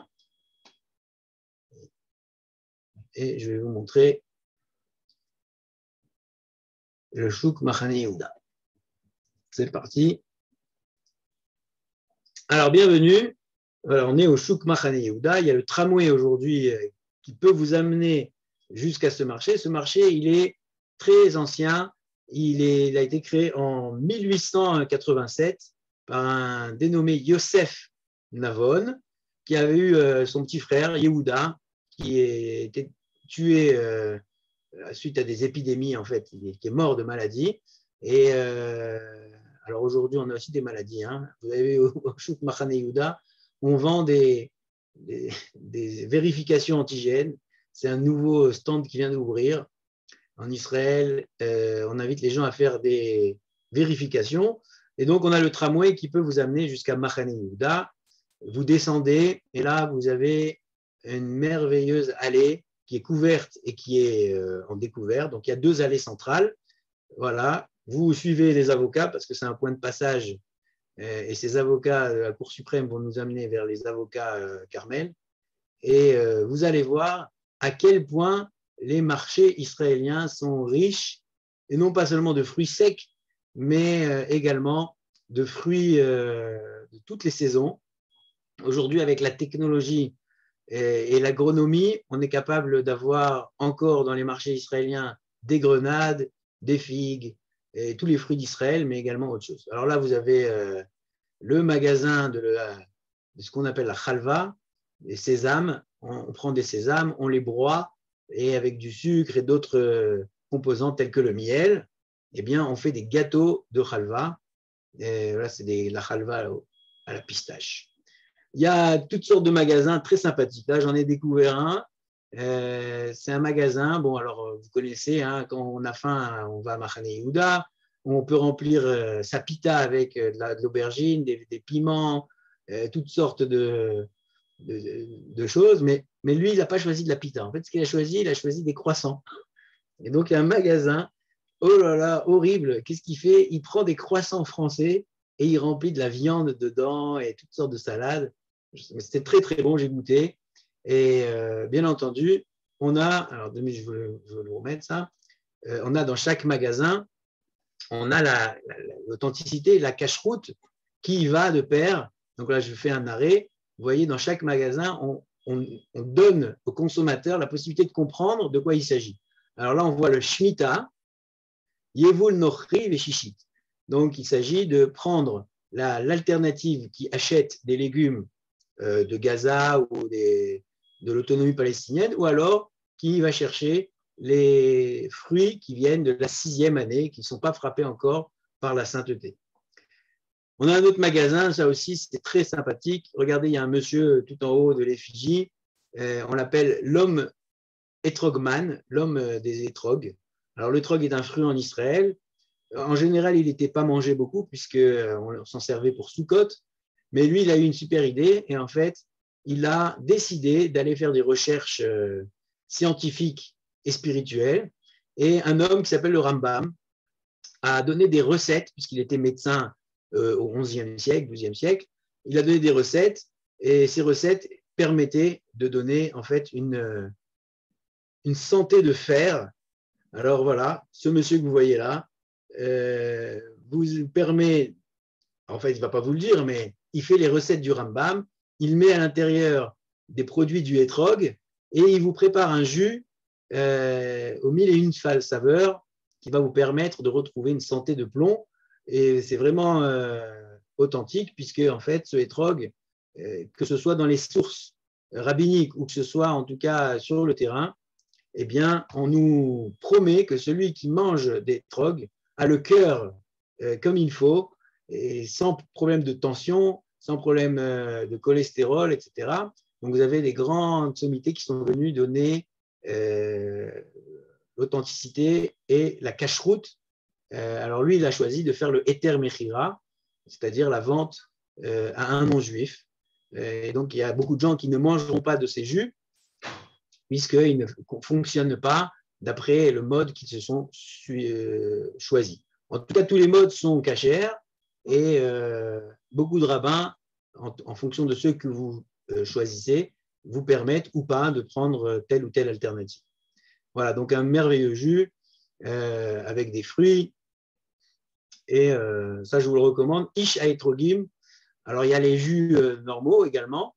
Et je vais vous montrer le Shuk Machane Yehuda. C'est parti. Alors, bienvenue. Voilà, on est au Shuk Machane Yehuda. Il y a le tramway aujourd'hui qui peut vous amener jusqu'à ce marché. Ce marché, il est très ancien. Il, est, il a été créé en mille huit cent quatre-vingt-sept par un dénommé Yosef Navon, qui avait eu son petit frère Yehuda, qui était tué euh, suite à des épidémies, en fait, qui est mort de maladie. Et euh, alors aujourd'hui, on a aussi des maladies. Hein. Vous avez au Shuk Machane Yehuda, on vend des, des, des vérifications antigènes. C'est un nouveau stand qui vient d'ouvrir en Israël. Euh, on invite les gens à faire des vérifications. Et donc, on a le tramway qui peut vous amener jusqu'à Machane Yehuda. Vous descendez et là, vous avez une merveilleuse allée qui est couverte et qui est euh, en découvert. Donc, il y a deux allées centrales. Voilà. Vous suivez les avocats parce que c'est un point de passage euh, et ces avocats de la Cour suprême vont nous amener vers les avocats euh, Carmel. Et euh, vous allez voir à quel point les marchés israéliens sont riches, et non pas seulement de fruits secs, mais euh, également de fruits euh, de toutes les saisons. Aujourd'hui, avec la technologie et, et l'agronomie, on est capable d'avoir encore dans les marchés israéliens des grenades, des figues, et tous les fruits d'Israël, mais également autre chose. Alors là, vous avez euh, le magasin de, la, de ce qu'on appelle la chalva, les sésames. On, on prend des sésames, on les broie, et avec du sucre et d'autres composants tels que le miel, eh bien, on fait des gâteaux de chalva. Et voilà, c'est des, la chalva à la pistache. Il y a toutes sortes de magasins très sympathiques. Là, j'en ai découvert un. Euh, c'est un magasin, bon, alors vous connaissez, hein, quand on a faim, on va à Machane Yehuda. On peut remplir euh, sa pita avec euh, de l'aubergine, des, des piments, euh, toutes sortes de, de, de choses. Mais, mais lui, il n'a pas choisi de la pita. En fait, ce qu'il a choisi, il a choisi des croissants. Et donc, il y a un magasin, oh là là, horrible. Qu'est-ce qu'il fait? Il prend des croissants français et il remplit de la viande dedans et toutes sortes de salades. C'était très, très bon, j'ai goûté. Et euh, bien entendu, on a, alors demi, je veux, je veux le remettre ça, euh, on a dans chaque magasin, on a la, la, l'authenticité, la cache-route qui va de pair. Donc là, je fais un arrêt. Vous voyez, dans chaque magasin, on, on, on donne au consommateur la possibilité de comprendre de quoi il s'agit. Alors là, on voit le Shemitah. Yevul Nochri Veshishit. Donc, il s'agit de prendre l'alternative qui achète des légumes euh, de Gaza ou des, de l'autonomie palestinienne, ou alors qui va chercher les fruits qui viennent de la sixième année, qui ne sont pas frappés encore par la sainteté. On a un autre magasin, ça aussi, c'est très sympathique. Regardez, il y a un monsieur tout en haut de l'effigie, euh, on l'appelle l'homme Etrogman, l'homme des étrogues. Alors, l'étrogue est un fruit en Israël. En général, il n'était pas mangé beaucoup, puisqu'on s'en servait pour Sukkot, mais lui, il a eu une super idée, et en fait, il a décidé d'aller faire des recherches euh, scientifiques et spirituelles, et un homme qui s'appelle le Rambam a donné des recettes, puisqu'il était médecin euh, au onzième siècle, douzième siècle, il a donné des recettes, et ces recettes permettaient de donner en fait une, une santé de fer. Alors voilà, ce monsieur que vous voyez là euh, vous permet, en fait il ne va pas vous le dire, mais il fait les recettes du Rambam, il met à l'intérieur des produits du hétrog et il vous prépare un jus euh, aux mille et une saveurs qui va vous permettre de retrouver une santé de plomb. Et c'est vraiment euh, authentique, puisque en fait, ce hétrog, euh, que ce soit dans les sources rabbiniques ou que ce soit en tout cas sur le terrain, eh bien, on nous promet que celui qui mange des hétrogs a le cœur euh, comme il faut, et sans problème de tension, sans problème euh, de cholestérol, et cetera. Donc, vous avez des grandes sommités qui sont venues donner euh, l'authenticité et la cacheroute. Euh, alors lui, il a choisi de faire le Heter Mechira, c'est-à-dire la vente euh, à un non-juif. Et donc, il y a beaucoup de gens qui ne mangeront pas de ces jus, puisqu'ils ne fonctionnent pas d'après le mode qu'ils se sont euh, choisis. En tout cas, tous les modes sont cachers, et euh, beaucoup de rabbins, en, en fonction de ceux que vous euh, choisissez, vous permettent ou pas de prendre telle ou telle alternative. Voilà, donc un merveilleux jus euh, avec des fruits. Et euh, ça, je vous le recommande. Ish Aetrogim. Alors, il y a les jus euh, normaux également.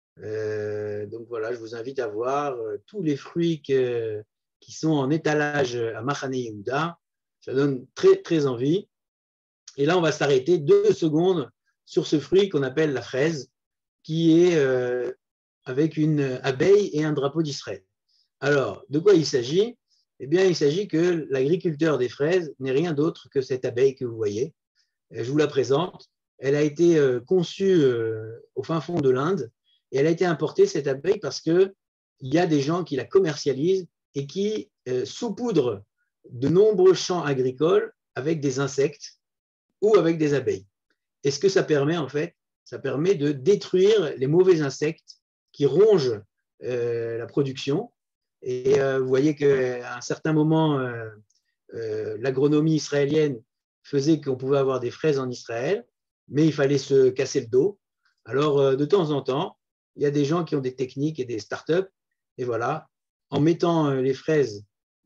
Euh, donc voilà, je vous invite à voir euh, tous les fruits que, qui sont en étalage à Machane Yehuda. Ça donne très, très envie. Et là, on va s'arrêter deux secondes sur ce fruit qu'on appelle la fraise, qui est euh, avec une abeille et un drapeau d'Israël. Alors, de quoi il s'agit? Eh bien, il s'agit que l'agriculteur des fraises n'est rien d'autre que cette abeille que vous voyez. Je vous la présente. Elle a été conçue au fin fond de l'Inde et elle a été importée, cette abeille, parce qu'il y a des gens qui la commercialisent et qui saupoudrent de nombreux champs agricoles avec des insectes ou avec des abeilles. Et ce que ça permet, en fait, ça permet de détruire les mauvais insectes qui rongent euh, la production. Et euh, vous voyez qu'à un certain moment, euh, euh, l'agronomie israélienne faisait qu'on pouvait avoir des fraises en Israël, mais il fallait se casser le dos. Alors, euh, de temps en temps, il y a des gens qui ont des techniques et des startups, et voilà, en mettant les fraises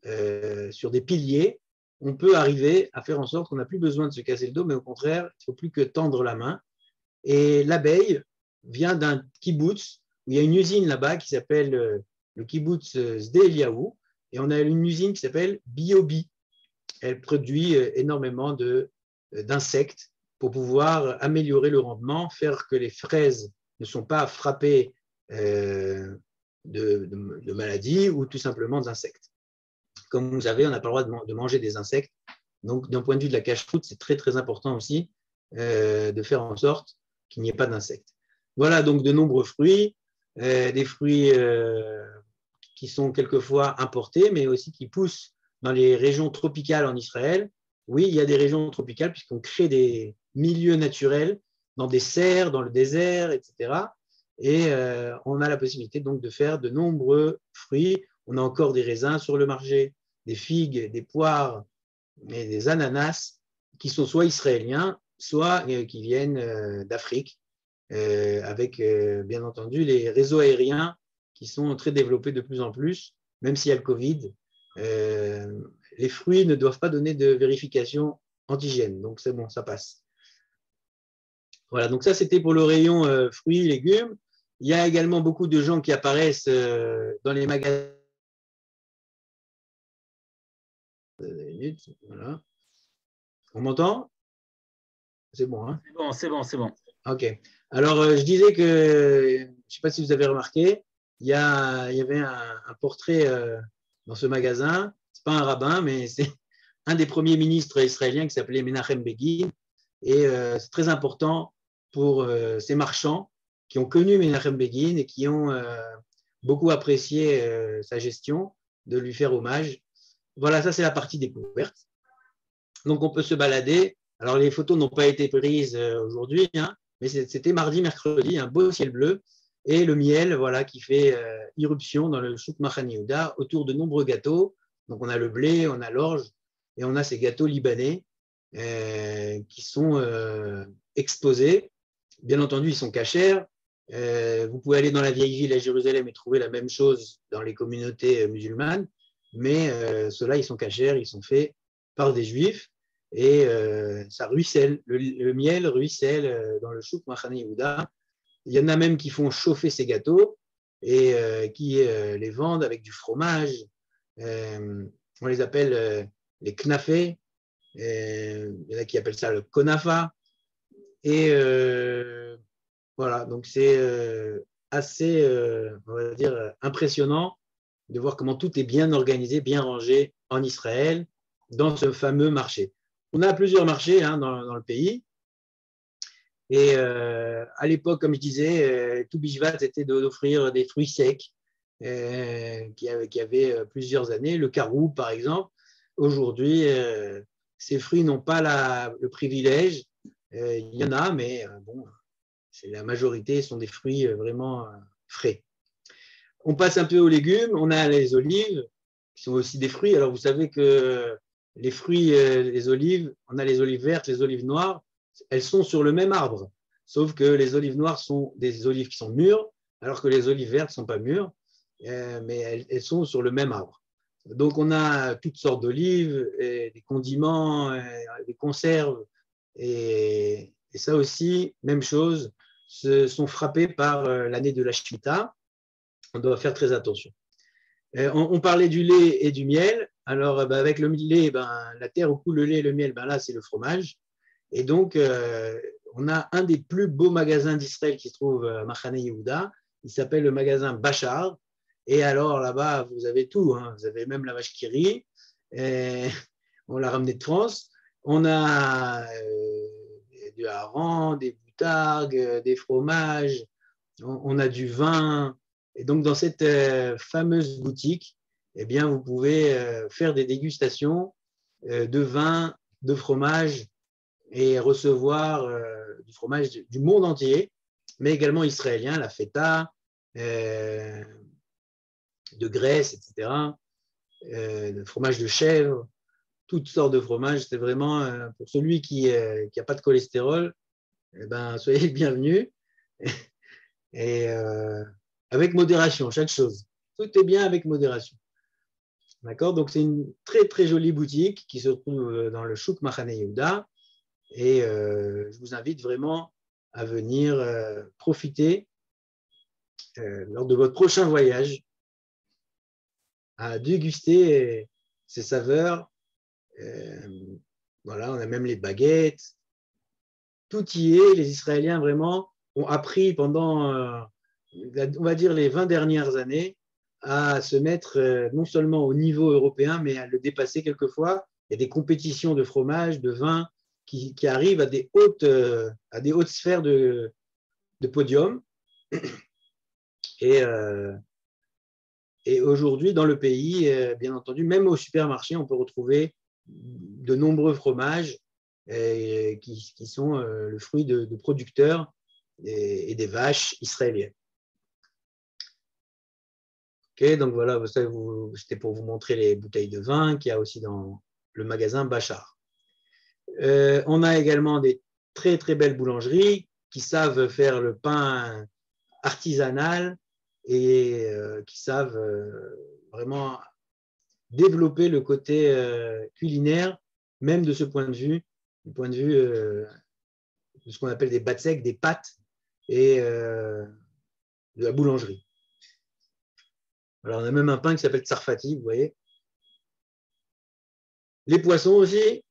euh, sur des piliers, on peut arriver à faire en sorte qu'on n'a plus besoin de se casser le dos, mais au contraire, il ne faut plus que tendre la main. Et l'abeille vient d'un kibbutz, où il y a une usine là-bas qui s'appelle le kibbutz Sde Eliaou, et on a une usine qui s'appelle Biobi. Elle produit énormément de, d'insectes pour pouvoir améliorer le rendement, faire que les fraises ne sont pas frappées euh, de, de, de maladies ou tout simplement d'insectes. Comme vous savez, on n'a pas le droit de manger des insectes. Donc, d'un point de vue de la cache-croûte, c'est très, très important aussi euh, de faire en sorte qu'il n'y ait pas d'insectes. Voilà donc de nombreux fruits, euh, des fruits euh, qui sont quelquefois importés, mais aussi qui poussent dans les régions tropicales en Israël. Oui, il y a des régions tropicales puisqu'on crée des milieux naturels dans des serres, dans le désert, et cetera. Et euh, on a la possibilité donc de faire de nombreux fruits. On a encore des raisins sur le marché, des figues, des poires et des ananas qui sont soit israéliens, soit euh, qui viennent euh, d'Afrique, euh, avec euh, bien entendu les réseaux aériens qui sont très développés de plus en plus, même s'il y a le Covid. Euh, les fruits ne doivent pas donner de vérification antigène, donc c'est bon, ça passe. Voilà, donc ça c'était pour le rayon euh, fruits, légumes. Il y a également beaucoup de gens qui apparaissent euh, dans les magasins. Voilà. On m'entend? C'est bon, hein? C'est bon, c'est bon, c'est bon. Ok. Alors, euh, je disais que, je ne sais pas si vous avez remarqué, il y, a, il y avait un, un portrait euh, dans ce magasin. Ce n'est pas un rabbin, mais c'est un des premiers ministres israéliens qui s'appelait Menachem Begin. Et euh, c'est très important pour euh, ces marchands qui ont connu Menachem Begin et qui ont euh, beaucoup apprécié euh, sa gestion, de lui faire hommage. Voilà, ça c'est la partie découverte. Donc on peut se balader. Alors les photos n'ont pas été prises euh, aujourd'hui, hein, mais c'était mardi, mercredi, un beau ciel bleu et le miel, voilà, qui fait euh, irruption dans le souk Machane Yehuda autour de nombreux gâteaux. Donc on a le blé, on a l'orge et on a ces gâteaux libanais euh, qui sont euh, exposés. Bien entendu, ils sont cachers. Euh, vous pouvez aller dans la vieille ville à Jérusalem et trouver la même chose dans les communautés musulmanes, mais euh, ceux-là, ils sont cachers, ils sont faits par des juifs et euh, ça ruisselle. Le, le miel ruisselle euh, dans le souk Machane Yehuda. Il y en a même qui font chauffer ces gâteaux et euh, qui euh, les vendent avec du fromage. Euh, on les appelle euh, les knafés. Euh, il y en a qui appellent ça le konafa. Et euh, voilà, donc c'est euh, assez, euh, on va dire, impressionnant de voir comment tout est bien organisé, bien rangé en Israël, dans ce fameux marché. On a plusieurs marchés hein, dans, dans le pays. Et euh, à l'époque, comme je disais, euh, tout Bishvat était d'offrir des fruits secs euh, qui, avaient, qui avaient plusieurs années. Le carou, par exemple. Aujourd'hui, euh, ces fruits n'ont pas la, le privilège. Euh, il y en a, mais euh, bon, la majorité sont des fruits vraiment euh, frais. On passe un peu aux légumes. On a les olives, qui sont aussi des fruits. Alors, vous savez que les fruits, euh, les olives, on a les olives vertes, les olives noires. Elles sont sur le même arbre, sauf que les olives noires sont des olives qui sont mûres, alors que les olives vertes ne sont pas mûres, euh, mais elles, elles sont sur le même arbre. Donc, on a toutes sortes d'olives, des condiments, des conserves, et, et ça aussi, même chose, se sont frappés par l'année de la Shemitah. On doit faire très attention. On, on parlait du lait et du miel. Alors, ben, avec le lait, ben, la terre où coule le lait et le miel, ben, là, c'est le fromage. Et donc, euh, on a un des plus beaux magasins d'Israël qui se trouve à Machane Yehuda. Il s'appelle le magasin Bachar. Et alors, là-bas, vous avez tout. Hein. Vous avez même la vache qui rit. Et on l'a ramenée de France. On a euh, du hareng, des boutargues, des fromages. On, on a du vin. Et donc, dans cette euh, fameuse boutique, eh bien, vous pouvez euh, faire des dégustations euh, de vin, de fromage, et recevoir euh, du fromage du monde entier, mais également israélien, la feta, euh, de Grèce, et cetera, euh, le fromage de chèvre, toutes sortes de fromages. C'est vraiment, euh, pour celui qui n'a euh, pas de cholestérol, eh ben, soyez le bienvenu. Et euh, avec modération, chaque chose. Tout est bien avec modération. D'accord? Donc, c'est une très, très jolie boutique qui se trouve dans le Chouk Machane Yehuda. Et euh, je vous invite vraiment à venir euh, profiter euh, lors de votre prochain voyage, à déguster ces saveurs. Euh, voilà, on a même les baguettes. Tout y est. Les Israéliens vraiment ont appris pendant, euh, on va dire, les vingt dernières années à se mettre euh, non seulement au niveau européen, mais à le dépasser quelquefois. Il y a des compétitions de fromage, de vin, Qui, qui arrivent à des hautes, euh, à des hautes sphères de, de podium. Et, euh, et aujourd'hui, dans le pays, euh, bien entendu, même au supermarché, on peut retrouver de nombreux fromages euh, qui, qui sont euh, le fruit de, de producteurs et, et des vaches israéliennes. Ok, donc voilà, c'était pour vous montrer les bouteilles de vin qu'il y a aussi dans le magasin Bachar. Euh, on a également des très très belles boulangeries qui savent faire le pain artisanal et euh, qui savent euh, vraiment développer le côté euh, culinaire, même de ce point de vue, du point de vue euh, de ce qu'on appelle des batsek, des pâtes et euh, de la boulangerie. Alors on a même un pain qui s'appelle tsarfati, vous voyez. Les poissons aussi,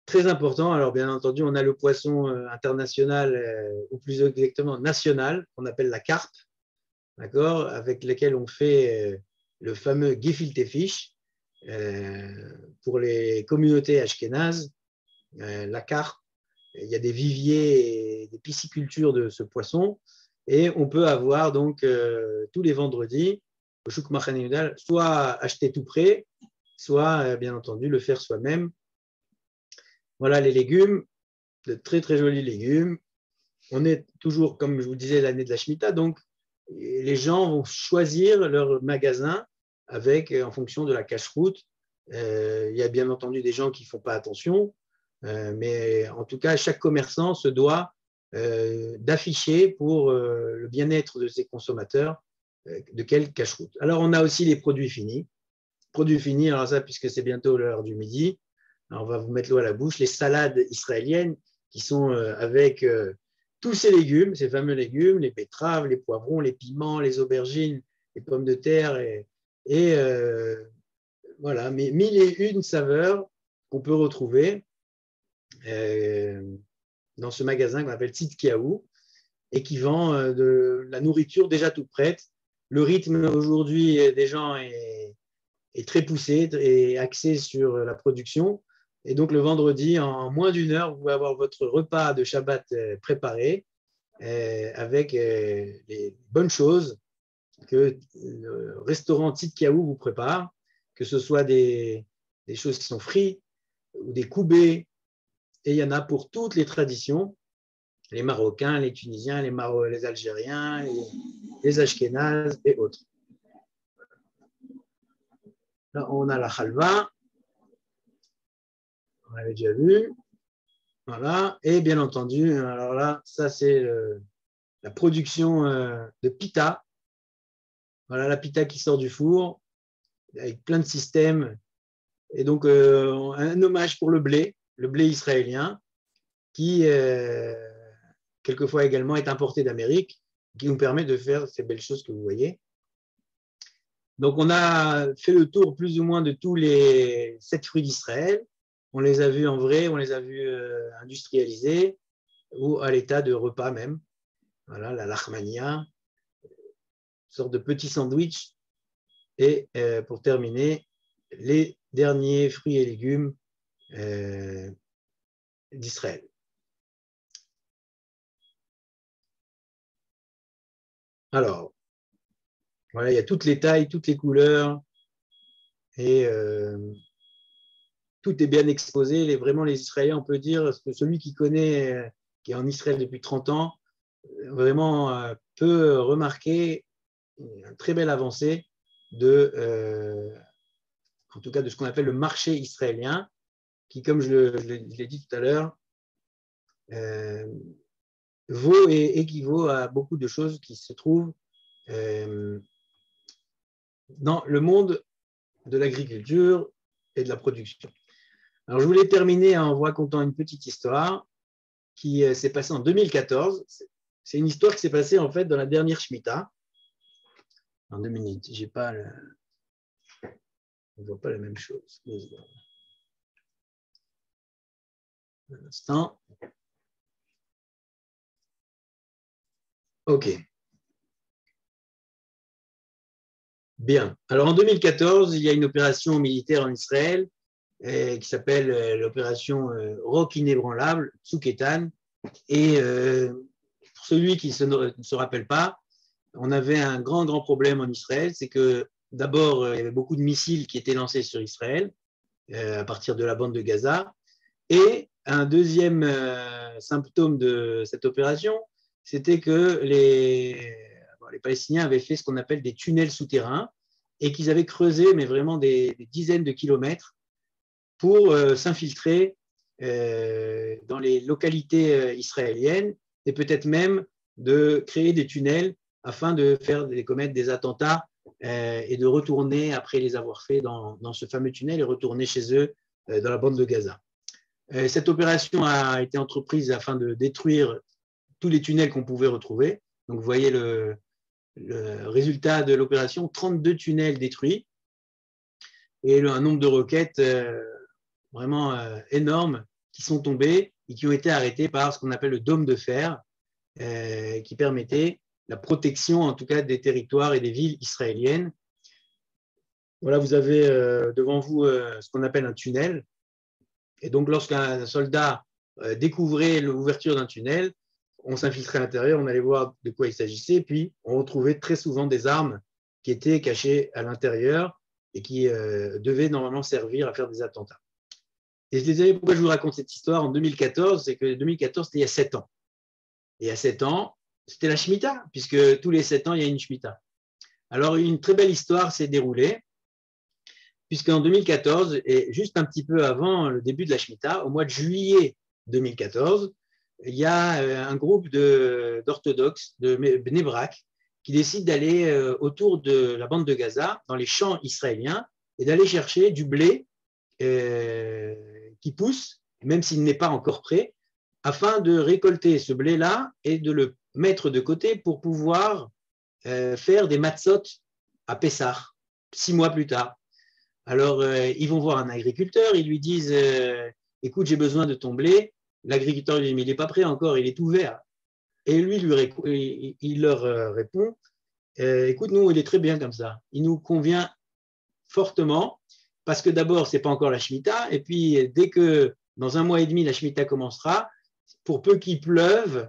très important. Alors, bien entendu, on a le poisson international, euh, ou plus exactement national, qu'on appelle la carpe, d'accord, avec lequel on fait euh, le fameux gefilte fish. Euh, pour les communautés ashkénazes, euh, la carpe, il y a des viviers et des piscicultures de ce poisson, et on peut avoir donc euh, tous les vendredis au Chouk Machane Yehuda, soit acheter tout prêt, soit euh, bien entendu le faire soi-même. Voilà les légumes, de très très jolis légumes. On est toujours, comme je vous disais, l'année de la Shemitah, donc les gens vont choisir leur magasin avec, en fonction de la cache-route. Euh, il y a bien entendu des gens qui ne font pas attention, euh, mais en tout cas, chaque commerçant se doit euh, d'afficher pour euh, le bien-être de ses consommateurs euh, de quelle cache-route. Alors, on a aussi les produits finis. Produits finis, alors ça, puisque c'est bientôt l'heure du midi, alors on va vous mettre l'eau à la bouche, les salades israéliennes qui sont euh, avec euh, tous ces légumes, ces fameux légumes, les betteraves, les poivrons, les piments, les aubergines, les pommes de terre, et, et euh, voilà, mais mille et une saveurs qu'on peut retrouver euh, dans ce magasin qu'on appelle Tzidkiaou, et qui vend euh, de la nourriture déjà toute prête. Le rythme aujourd'hui des gens est, est très poussé et axé sur la production. Et donc, le vendredi, en moins d'une heure, vous pouvez avoir votre repas de Shabbat préparé euh, avec euh, les bonnes choses que le restaurant Tzidkiaou vous prépare, que ce soit des, des choses qui sont frites ou des koubés. Et il y en a pour toutes les traditions, les Marocains, les Tunisiens, les, Maro les Algériens, les, les Ashkénazes et autres. Là, on a la halva, on l'avait déjà vu. Voilà. Et bien entendu, alors là, ça c'est euh, la production euh, de pita. Voilà la pita qui sort du four avec plein de systèmes. Et donc, euh, un hommage pour le blé, le blé israélien, qui euh, quelquefois également est importé d'Amérique, qui nous permet de faire ces belles choses que vous voyez. Donc, on a fait le tour plus ou moins de tous les sept fruits d'Israël. On les a vus en vrai, on les a vus euh, industrialisés ou à l'état de repas même. Voilà, la lachmania, une sorte de petit sandwich. Et euh, pour terminer, les derniers fruits et légumes euh, d'Israël. Alors, voilà, il y a toutes les tailles, toutes les couleurs, et euh, tout est bien exposé. Les, vraiment, les Israéliens, on peut dire, que celui qui connaît, euh, qui est en Israël depuis trente ans, vraiment euh, peut remarquer une très belle avancée de, euh, en tout cas, de ce qu'on appelle le marché israélien, qui, comme je, le, je l'ai dit tout à l'heure, euh, vaut et équivaut à beaucoup de choses qui se trouvent euh, dans le monde de l'agriculture et de la production. Alors, je voulais terminer en vous racontant une petite histoire qui euh, s'est passée en deux mille quatorze. C'est une histoire qui s'est passée en fait dans la dernière Shemitah. En deux minutes, j'ai pas le... on ne voit pas la même chose. Un instant. OK. Bien. Alors, en deux mille quatorze, il y a une opération militaire en Israël euh, qui s'appelle euh, l'opération euh, Roc inébranlable, Tzuk Eitan. Et euh, pour celui qui se, ne se rappelle pas, on avait un grand, grand problème en Israël. C'est que d'abord, euh, il y avait beaucoup de missiles qui étaient lancés sur Israël euh, à partir de la bande de Gaza. Et un deuxième euh, symptôme de cette opération, c'était que les, bon, les Palestiniens avaient fait ce qu'on appelle des tunnels souterrains et qu'ils avaient creusé, mais vraiment des, des dizaines de kilomètres pour euh, s'infiltrer euh, dans les localités euh, israéliennes et peut-être même de créer des tunnels afin de faire de commettre des attentats euh, et de retourner, après les avoir fait dans, dans ce fameux tunnel, et retourner chez eux euh, dans la bande de Gaza. Euh, cette opération a été entreprise afin de détruire tous les tunnels qu'on pouvait retrouver. Donc, vous voyez le, le résultat de l'opération, trente-deux tunnels détruits et le, un nombre de roquettes euh, vraiment euh, énorme qui sont tombés et qui ont été arrêtés par ce qu'on appelle le dôme de fer, euh, qui permettait la protection, en tout cas, des territoires et des villes israéliennes. Voilà, vous avez euh, devant vous euh, ce qu'on appelle un tunnel. Et donc, lorsqu'un soldat euh, découvrait l'ouverture d'un tunnel, on s'infiltrait à l'intérieur, on allait voir de quoi il s'agissait, puis on retrouvait très souvent des armes qui étaient cachées à l'intérieur et qui euh, devaient normalement servir à faire des attentats. Et je disais, pourquoi je vous raconte cette histoire en deux mille quatorze, c'est que deux mille quatorze, c'était il y a sept ans. Et il y a sept ans, c'était la Shemitah, puisque tous les sept ans, il y a une Shemitah. Alors, une très belle histoire s'est déroulée, puisqu'en deux mille quatorze, et juste un petit peu avant le début de la Shemitah, au mois de juillet deux mille quatorze, il y a un groupe d'orthodoxes de, de Bnei Brak qui décide d'aller autour de la bande de Gaza, dans les champs israéliens, et d'aller chercher du blé euh, qui pousse, même s'il n'est pas encore prêt, afin de récolter ce blé-là et de le mettre de côté pour pouvoir euh, faire des matzot à Pessah, six mois plus tard. Alors, euh, ils vont voir un agriculteur, ils lui disent euh, « Écoute, j'ai besoin de ton blé ». L'agriculteur lui dit « Mais il n'est pas prêt encore, il est tout vert ». Et lui, lui il leur répond euh, « Écoute, nous, il est très bien comme ça. Il nous convient fortement parce que d'abord, ce n'est pas encore la Shemitah. Et puis, dès que dans un mois et demi, la Shemitah commencera, pour peu qu'il pleuve,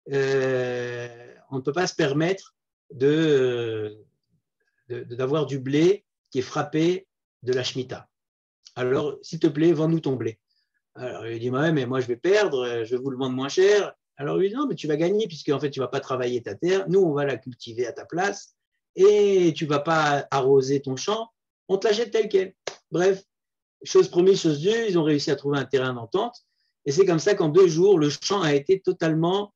euh, on ne peut pas se permettre de, de, d'avoir du blé qui est frappé de la Shemitah. Alors, s'il te plaît, vends-nous ton blé. » Alors, il dit, ouais, mais moi, je vais perdre, je vais vous le vendre moins cher. Alors, il dit, non, mais tu vas gagner, puisque en fait, tu ne vas pas travailler ta terre. Nous, on va la cultiver à ta place et tu ne vas pas arroser ton champ. On te l'achète tel quel. Bref, chose promise, chose due, ils ont réussi à trouver un terrain d'entente. Et c'est comme ça qu'en deux jours, le champ a été totalement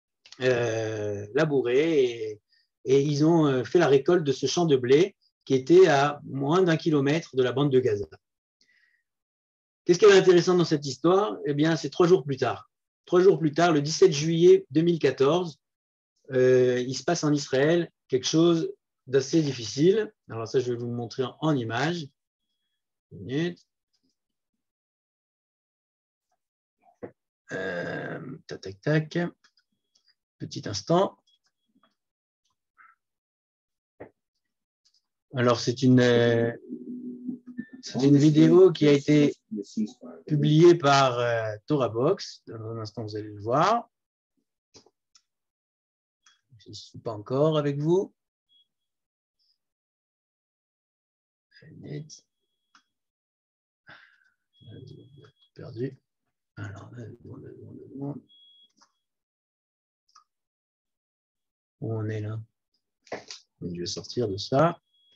euh, labouré et, et ils ont fait la récolte de ce champ de blé qui était à moins d'un kilomètre de la bande de Gaza. Qu'est-ce qui est intéressant dans cette histoire? Eh bien, c'est trois jours plus tard. Trois jours plus tard, le dix-sept juillet deux mille quatorze, euh, il se passe en Israël quelque chose d'assez difficile. Alors ça, je vais vous le montrer en, en image. Une minute. Euh, tac, tac, tac. Petit instant. Alors, c'est une, euh, c'est une vidéo qui a été publiée par euh, Torah Box. Dans un instant, vous allez le voir. Je ne suis pas encore avec vous. Perdu. Alors, où on est là? Je vais sortir de ça.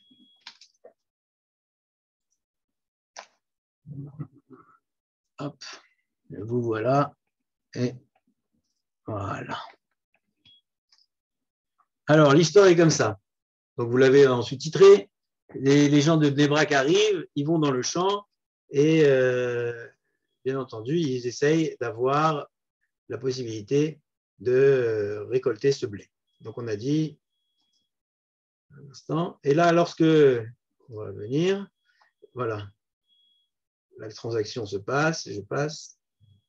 Hop, vous voilà. Et voilà. Alors, l'histoire est comme ça. Donc, vous l'avez en sous-titré. Les, les gens de Bnei Brak arrivent, ils vont dans le champ et, euh, bien entendu, ils essayent d'avoir la possibilité de récolter ce blé. Donc, on a dit un instant. Et là, lorsque on va venir, voilà, la transaction se passe, je passe.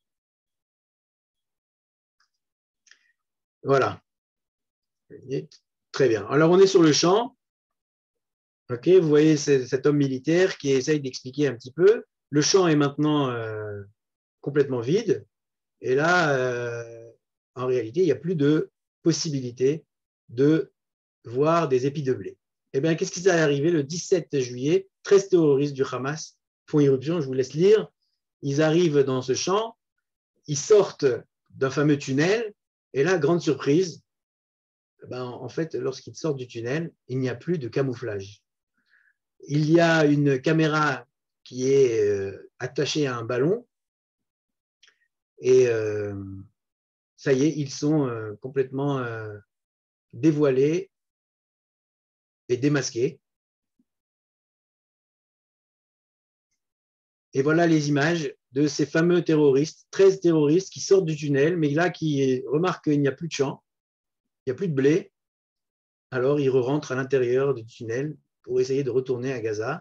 Voilà. Très bien. Alors, on est sur le champ. Ok, vous voyez cet homme militaire qui essaye d'expliquer un petit peu. Le champ est maintenant euh, complètement vide. Et là, euh, en réalité, il n'y a plus de possibilité de voir des épis de blé. Eh bien, qu'est-ce qui s'est arrivé le dix-sept juillet? treize terroristes du Hamas font irruption, je vous laisse lire. Ils arrivent dans ce champ, ils sortent d'un fameux tunnel, et là, grande surprise, ben, en fait, lorsqu'ils sortent du tunnel, il n'y a plus de camouflage. Il y a une caméra qui est euh, attachée à un ballon, et euh, ça y est, ils sont euh, complètement euh, dévoilés et démasqués. Et voilà les images de ces fameux terroristes, treize terroristes qui sortent du tunnel, mais là qui remarquent qu'il n'y a plus de champ, il n'y a plus de blé, alors ils rentrent à l'intérieur du tunnel pour essayer de retourner à Gaza.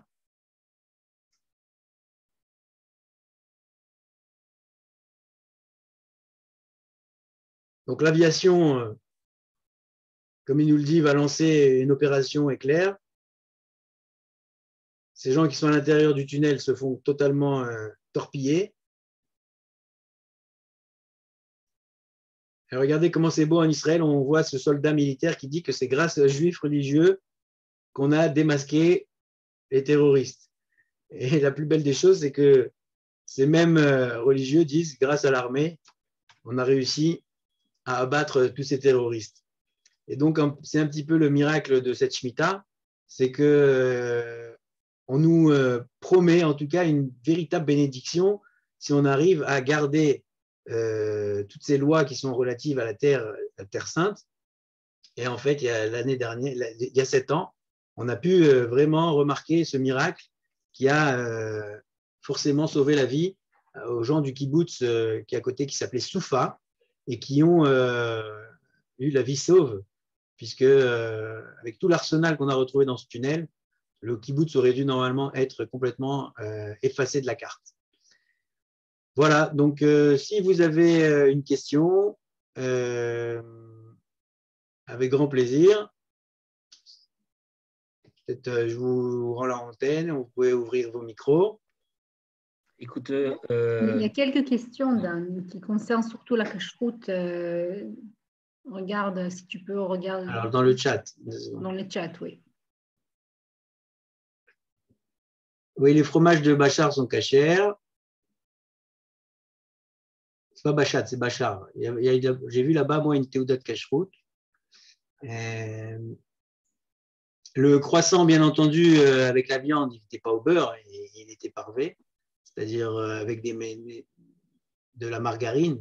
Donc l'aviation, euh, comme il nous le dit, va lancer une opération éclair. Ces gens qui sont à l'intérieur du tunnel se font totalement euh, torpiller. Et regardez comment c'est beau en Israël, on voit ce soldat militaire qui dit que c'est grâce aux juifs religieux qu'on a démasqué les terroristes. Et la plus belle des choses, c'est que ces mêmes euh, religieux disent, grâce à l'armée, on a réussi à abattre tous ces terroristes. Et donc, c'est un petit peu le miracle de cette Shemitah, c'est que euh, on nous euh, promet en tout cas une véritable bénédiction si on arrive à garder euh, toutes ces lois qui sont relatives à la terre, la terre sainte. Et en fait, il y a l'année dernière, il y a sept ans, on a pu euh, vraiment remarquer ce miracle qui a euh, forcément sauvé la vie aux gens du kibbutz euh, qui est à côté, qui s'appelait Soufa, et qui ont euh, eu la vie sauve, puisque euh, avec tout l'arsenal qu'on a retrouvé dans ce tunnel, le kibbutz aurait dû normalement être complètement euh, effacé de la carte. Voilà, donc euh, si vous avez euh, une question, euh, avec grand plaisir. Peut-être euh, je vous rends l'antenne, vous pouvez ouvrir vos micros. Écoute, euh, il y a quelques questions Dan, qui concernent surtout la cache-route. Euh, regarde, si tu peux, regarde. Alors, dans le chat. Dans le chat, oui. Oui, les fromages de Bachar sont cachers. C'est pas Bachat, c'est Bachar. J'ai vu là-bas, moi, une théouda de cache-route. Euh, le croissant, bien entendu, euh, avec la viande, il n'était pas au beurre, il, il était parvé, c'est-à-dire euh, avec des, de la margarine.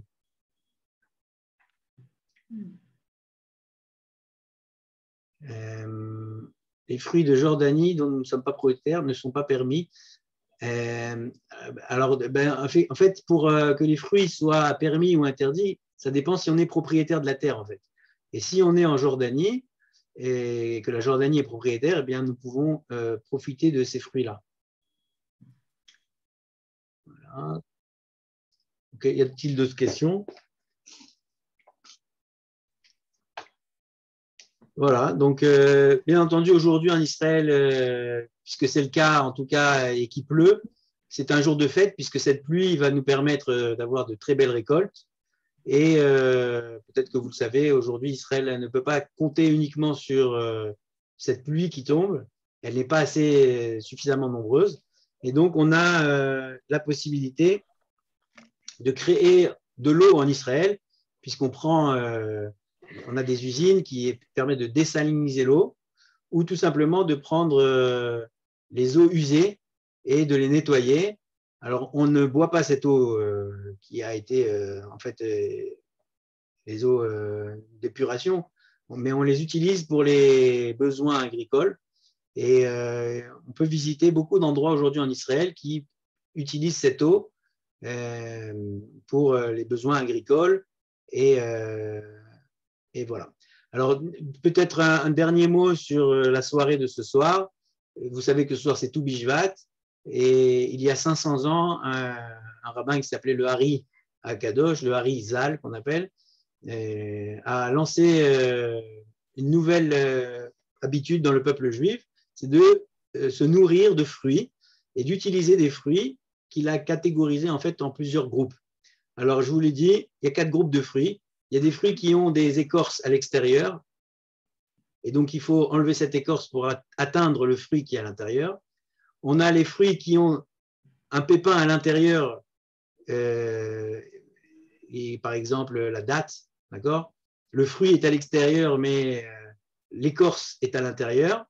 Mm. Euh, les fruits de Jordanie dont nous ne sommes pas propriétaires ne sont pas permis. Euh, alors, ben, en, fait, en fait, pour euh, que les fruits soient permis ou interdits, ça dépend si on est propriétaire de la terre, en fait. Et si on est en Jordanie et que la Jordanie est propriétaire, eh bien, nous pouvons euh, profiter de ces fruits-là. Voilà. Okay. Y a-t-il d'autres questions? Voilà, donc euh, bien entendu, aujourd'hui en Israël, euh, puisque c'est le cas en tout cas et qu'il pleut, c'est un jour de fête puisque cette pluie va nous permettre euh, d'avoir de très belles récoltes. Et euh, peut-être que vous le savez, aujourd'hui, Israël ne peut pas compter uniquement sur euh, cette pluie qui tombe. Elle n'est pas assez suffisamment nombreuse. Et donc, on a euh, la possibilité de créer de l'eau en Israël, puisqu'on prend... Euh, on a des usines qui permettent de désaliniser l'eau ou tout simplement de prendre euh, les eaux usées et de les nettoyer. Alors, on ne boit pas cette eau euh, qui a été, euh, en fait, euh, les eaux euh, d'épuration, mais on les utilise pour les besoins agricoles. Et euh, on peut visiter beaucoup d'endroits aujourd'hui en Israël qui utilisent cette eau euh, pour les besoins agricoles et euh, Et voilà. Alors, peut-être un, un dernier mot sur la soirée de ce soir. Vous savez que ce soir, c'est Tou Bishvat. Et il y a cinq cents ans, un, un rabbin qui s'appelait le Hari Akadosh, le Hari Zal, qu'on appelle, euh, a lancé euh, une nouvelle euh, habitude dans le peuple juif, c'est de euh, se nourrir de fruits et d'utiliser des fruits qu'il a catégorisés en fait en plusieurs groupes. Alors, je vous l'ai dit, il y a quatre groupes de fruits. Il y a des fruits qui ont des écorces à l'extérieur, et donc il faut enlever cette écorce pour atteindre le fruit qui est à l'intérieur. On a les fruits qui ont un pépin à l'intérieur, euh, et par exemple la date, d'accord ? Le fruit est à l'extérieur, mais euh, l'écorce est à l'intérieur.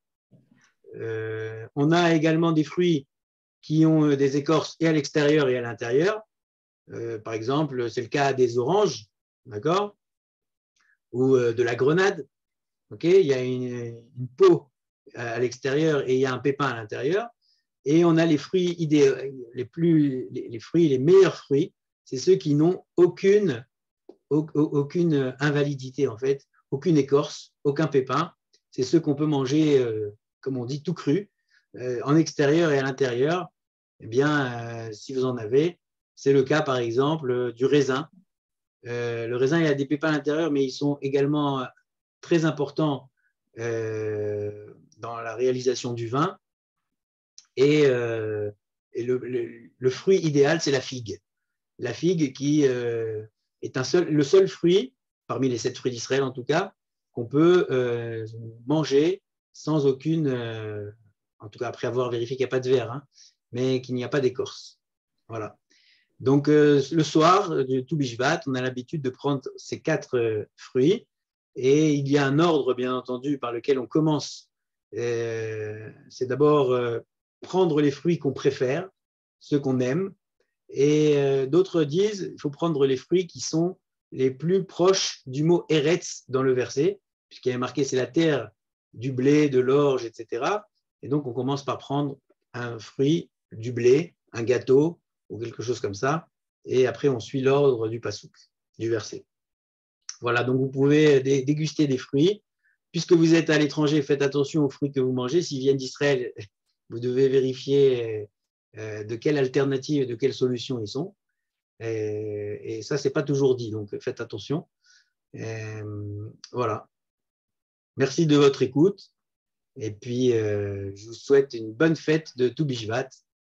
Euh, on a également des fruits qui ont des écorces et à l'extérieur et à l'intérieur. Euh, par exemple, c'est le cas des oranges. D'accord, ou euh, de la grenade. Okay, il y a une, une peau à l'extérieur et il y a un pépin à l'intérieur. Et on a les fruits idéaux, les, plus, les, les fruits, les meilleurs fruits, c'est ceux qui n'ont aucune, au, aucune invalidité, en fait, aucune écorce, aucun pépin. C'est ceux qu'on peut manger, euh, comme on dit, tout cru, euh, en extérieur et à l'intérieur. Eh bien, euh, si vous en avez, c'est le cas, par exemple, du raisin. Euh, le raisin, il a des pépins à l'intérieur, mais ils sont également très importants euh, dans la réalisation du vin. Et, euh, et le, le, le fruit idéal, c'est la figue. La figue qui euh, est un seul, le seul fruit, parmi les sept fruits d'Israël en tout cas, qu'on peut euh, manger sans aucune, euh, en tout cas après avoir vérifié qu'il n'y a pas de verre, hein, mais qu'il n'y a pas d'écorce. Voilà. Donc euh, le soir du Tou Bishvat, on a l'habitude de prendre ces quatre euh, fruits et il y a un ordre bien entendu par lequel on commence. Euh, c'est d'abord euh, prendre les fruits qu'on préfère, ceux qu'on aime, et euh, d'autres disent qu'il faut prendre les fruits qui sont les plus proches du mot Eretz dans le verset, puisqu'il y a marqué c'est la terre du blé, de l'orge, et cetera. Et donc on commence par prendre un fruit, du blé, un gâteau ou quelque chose comme ça, et après on suit l'ordre du pasouk, du verset. Voilà, donc vous pouvez déguster des fruits. Puisque vous êtes à l'étranger, faites attention aux fruits que vous mangez. S'ils viennent d'Israël, vous devez vérifier de quelle alternative et de quelle solution ils sont. Et, et ça, ce n'est pas toujours dit, donc faites attention. Et, voilà. Merci de votre écoute. Et puis, euh, je vous souhaite une bonne fête de Tou Bishvat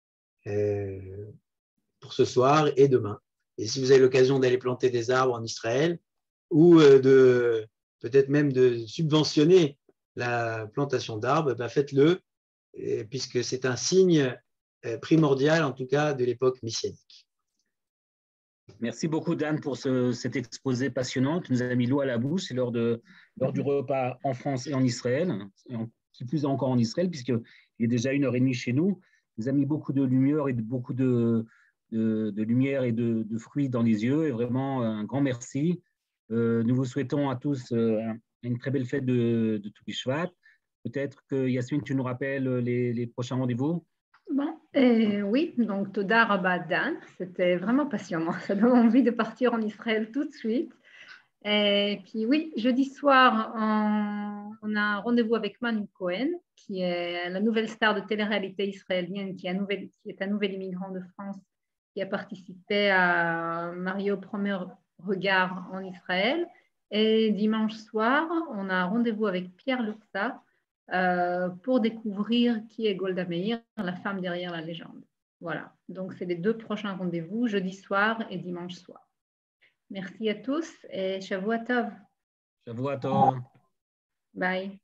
euh, pour ce soir et demain. Et si vous avez l'occasion d'aller planter des arbres en Israël ou euh, de peut-être même de subventionner la plantation d'arbres, ben faites-le, puisque c'est un signe primordial, en tout cas, de l'époque messianique. Merci beaucoup, Dan, pour ce, cet exposé passionnant. Tu nous as mis l'eau à la bouche. C'est lors, de, lors du repas en France et en Israël, et en, qui plus est encore en Israël, puisqu'il est déjà une heure et demie chez nous. Tu nous as mis beaucoup de lumière et de, beaucoup de, de, de lumière et de, de fruits dans les yeux. Et vraiment, un grand merci. Euh, nous vous souhaitons à tous euh, une très belle fête de, de Tou Bishvat. Peut-être que Yasmine, tu nous rappelles les, les prochains rendez-vous? Bon, et oui, donc Toda Rabba Dan, c'était vraiment passionnant. Ça donne envie de partir en Israël tout de suite. Et puis oui, jeudi soir, on, on a un rendez-vous avec Manu Cohen, qui est la nouvelle star de télé-réalité israélienne, qui est, un nouvel, qui est un nouvel immigrant de France, qui a participé à Mario Premier Regard en Israël. Et dimanche soir, on a un rendez-vous avec Pierre Lursa euh, pour découvrir qui est Golda Meir, la femme derrière la légende. Voilà, donc c'est les deux prochains rendez-vous, jeudi soir et dimanche soir. Merci à tous et Shavua Tov. Shavua Tov. Bye.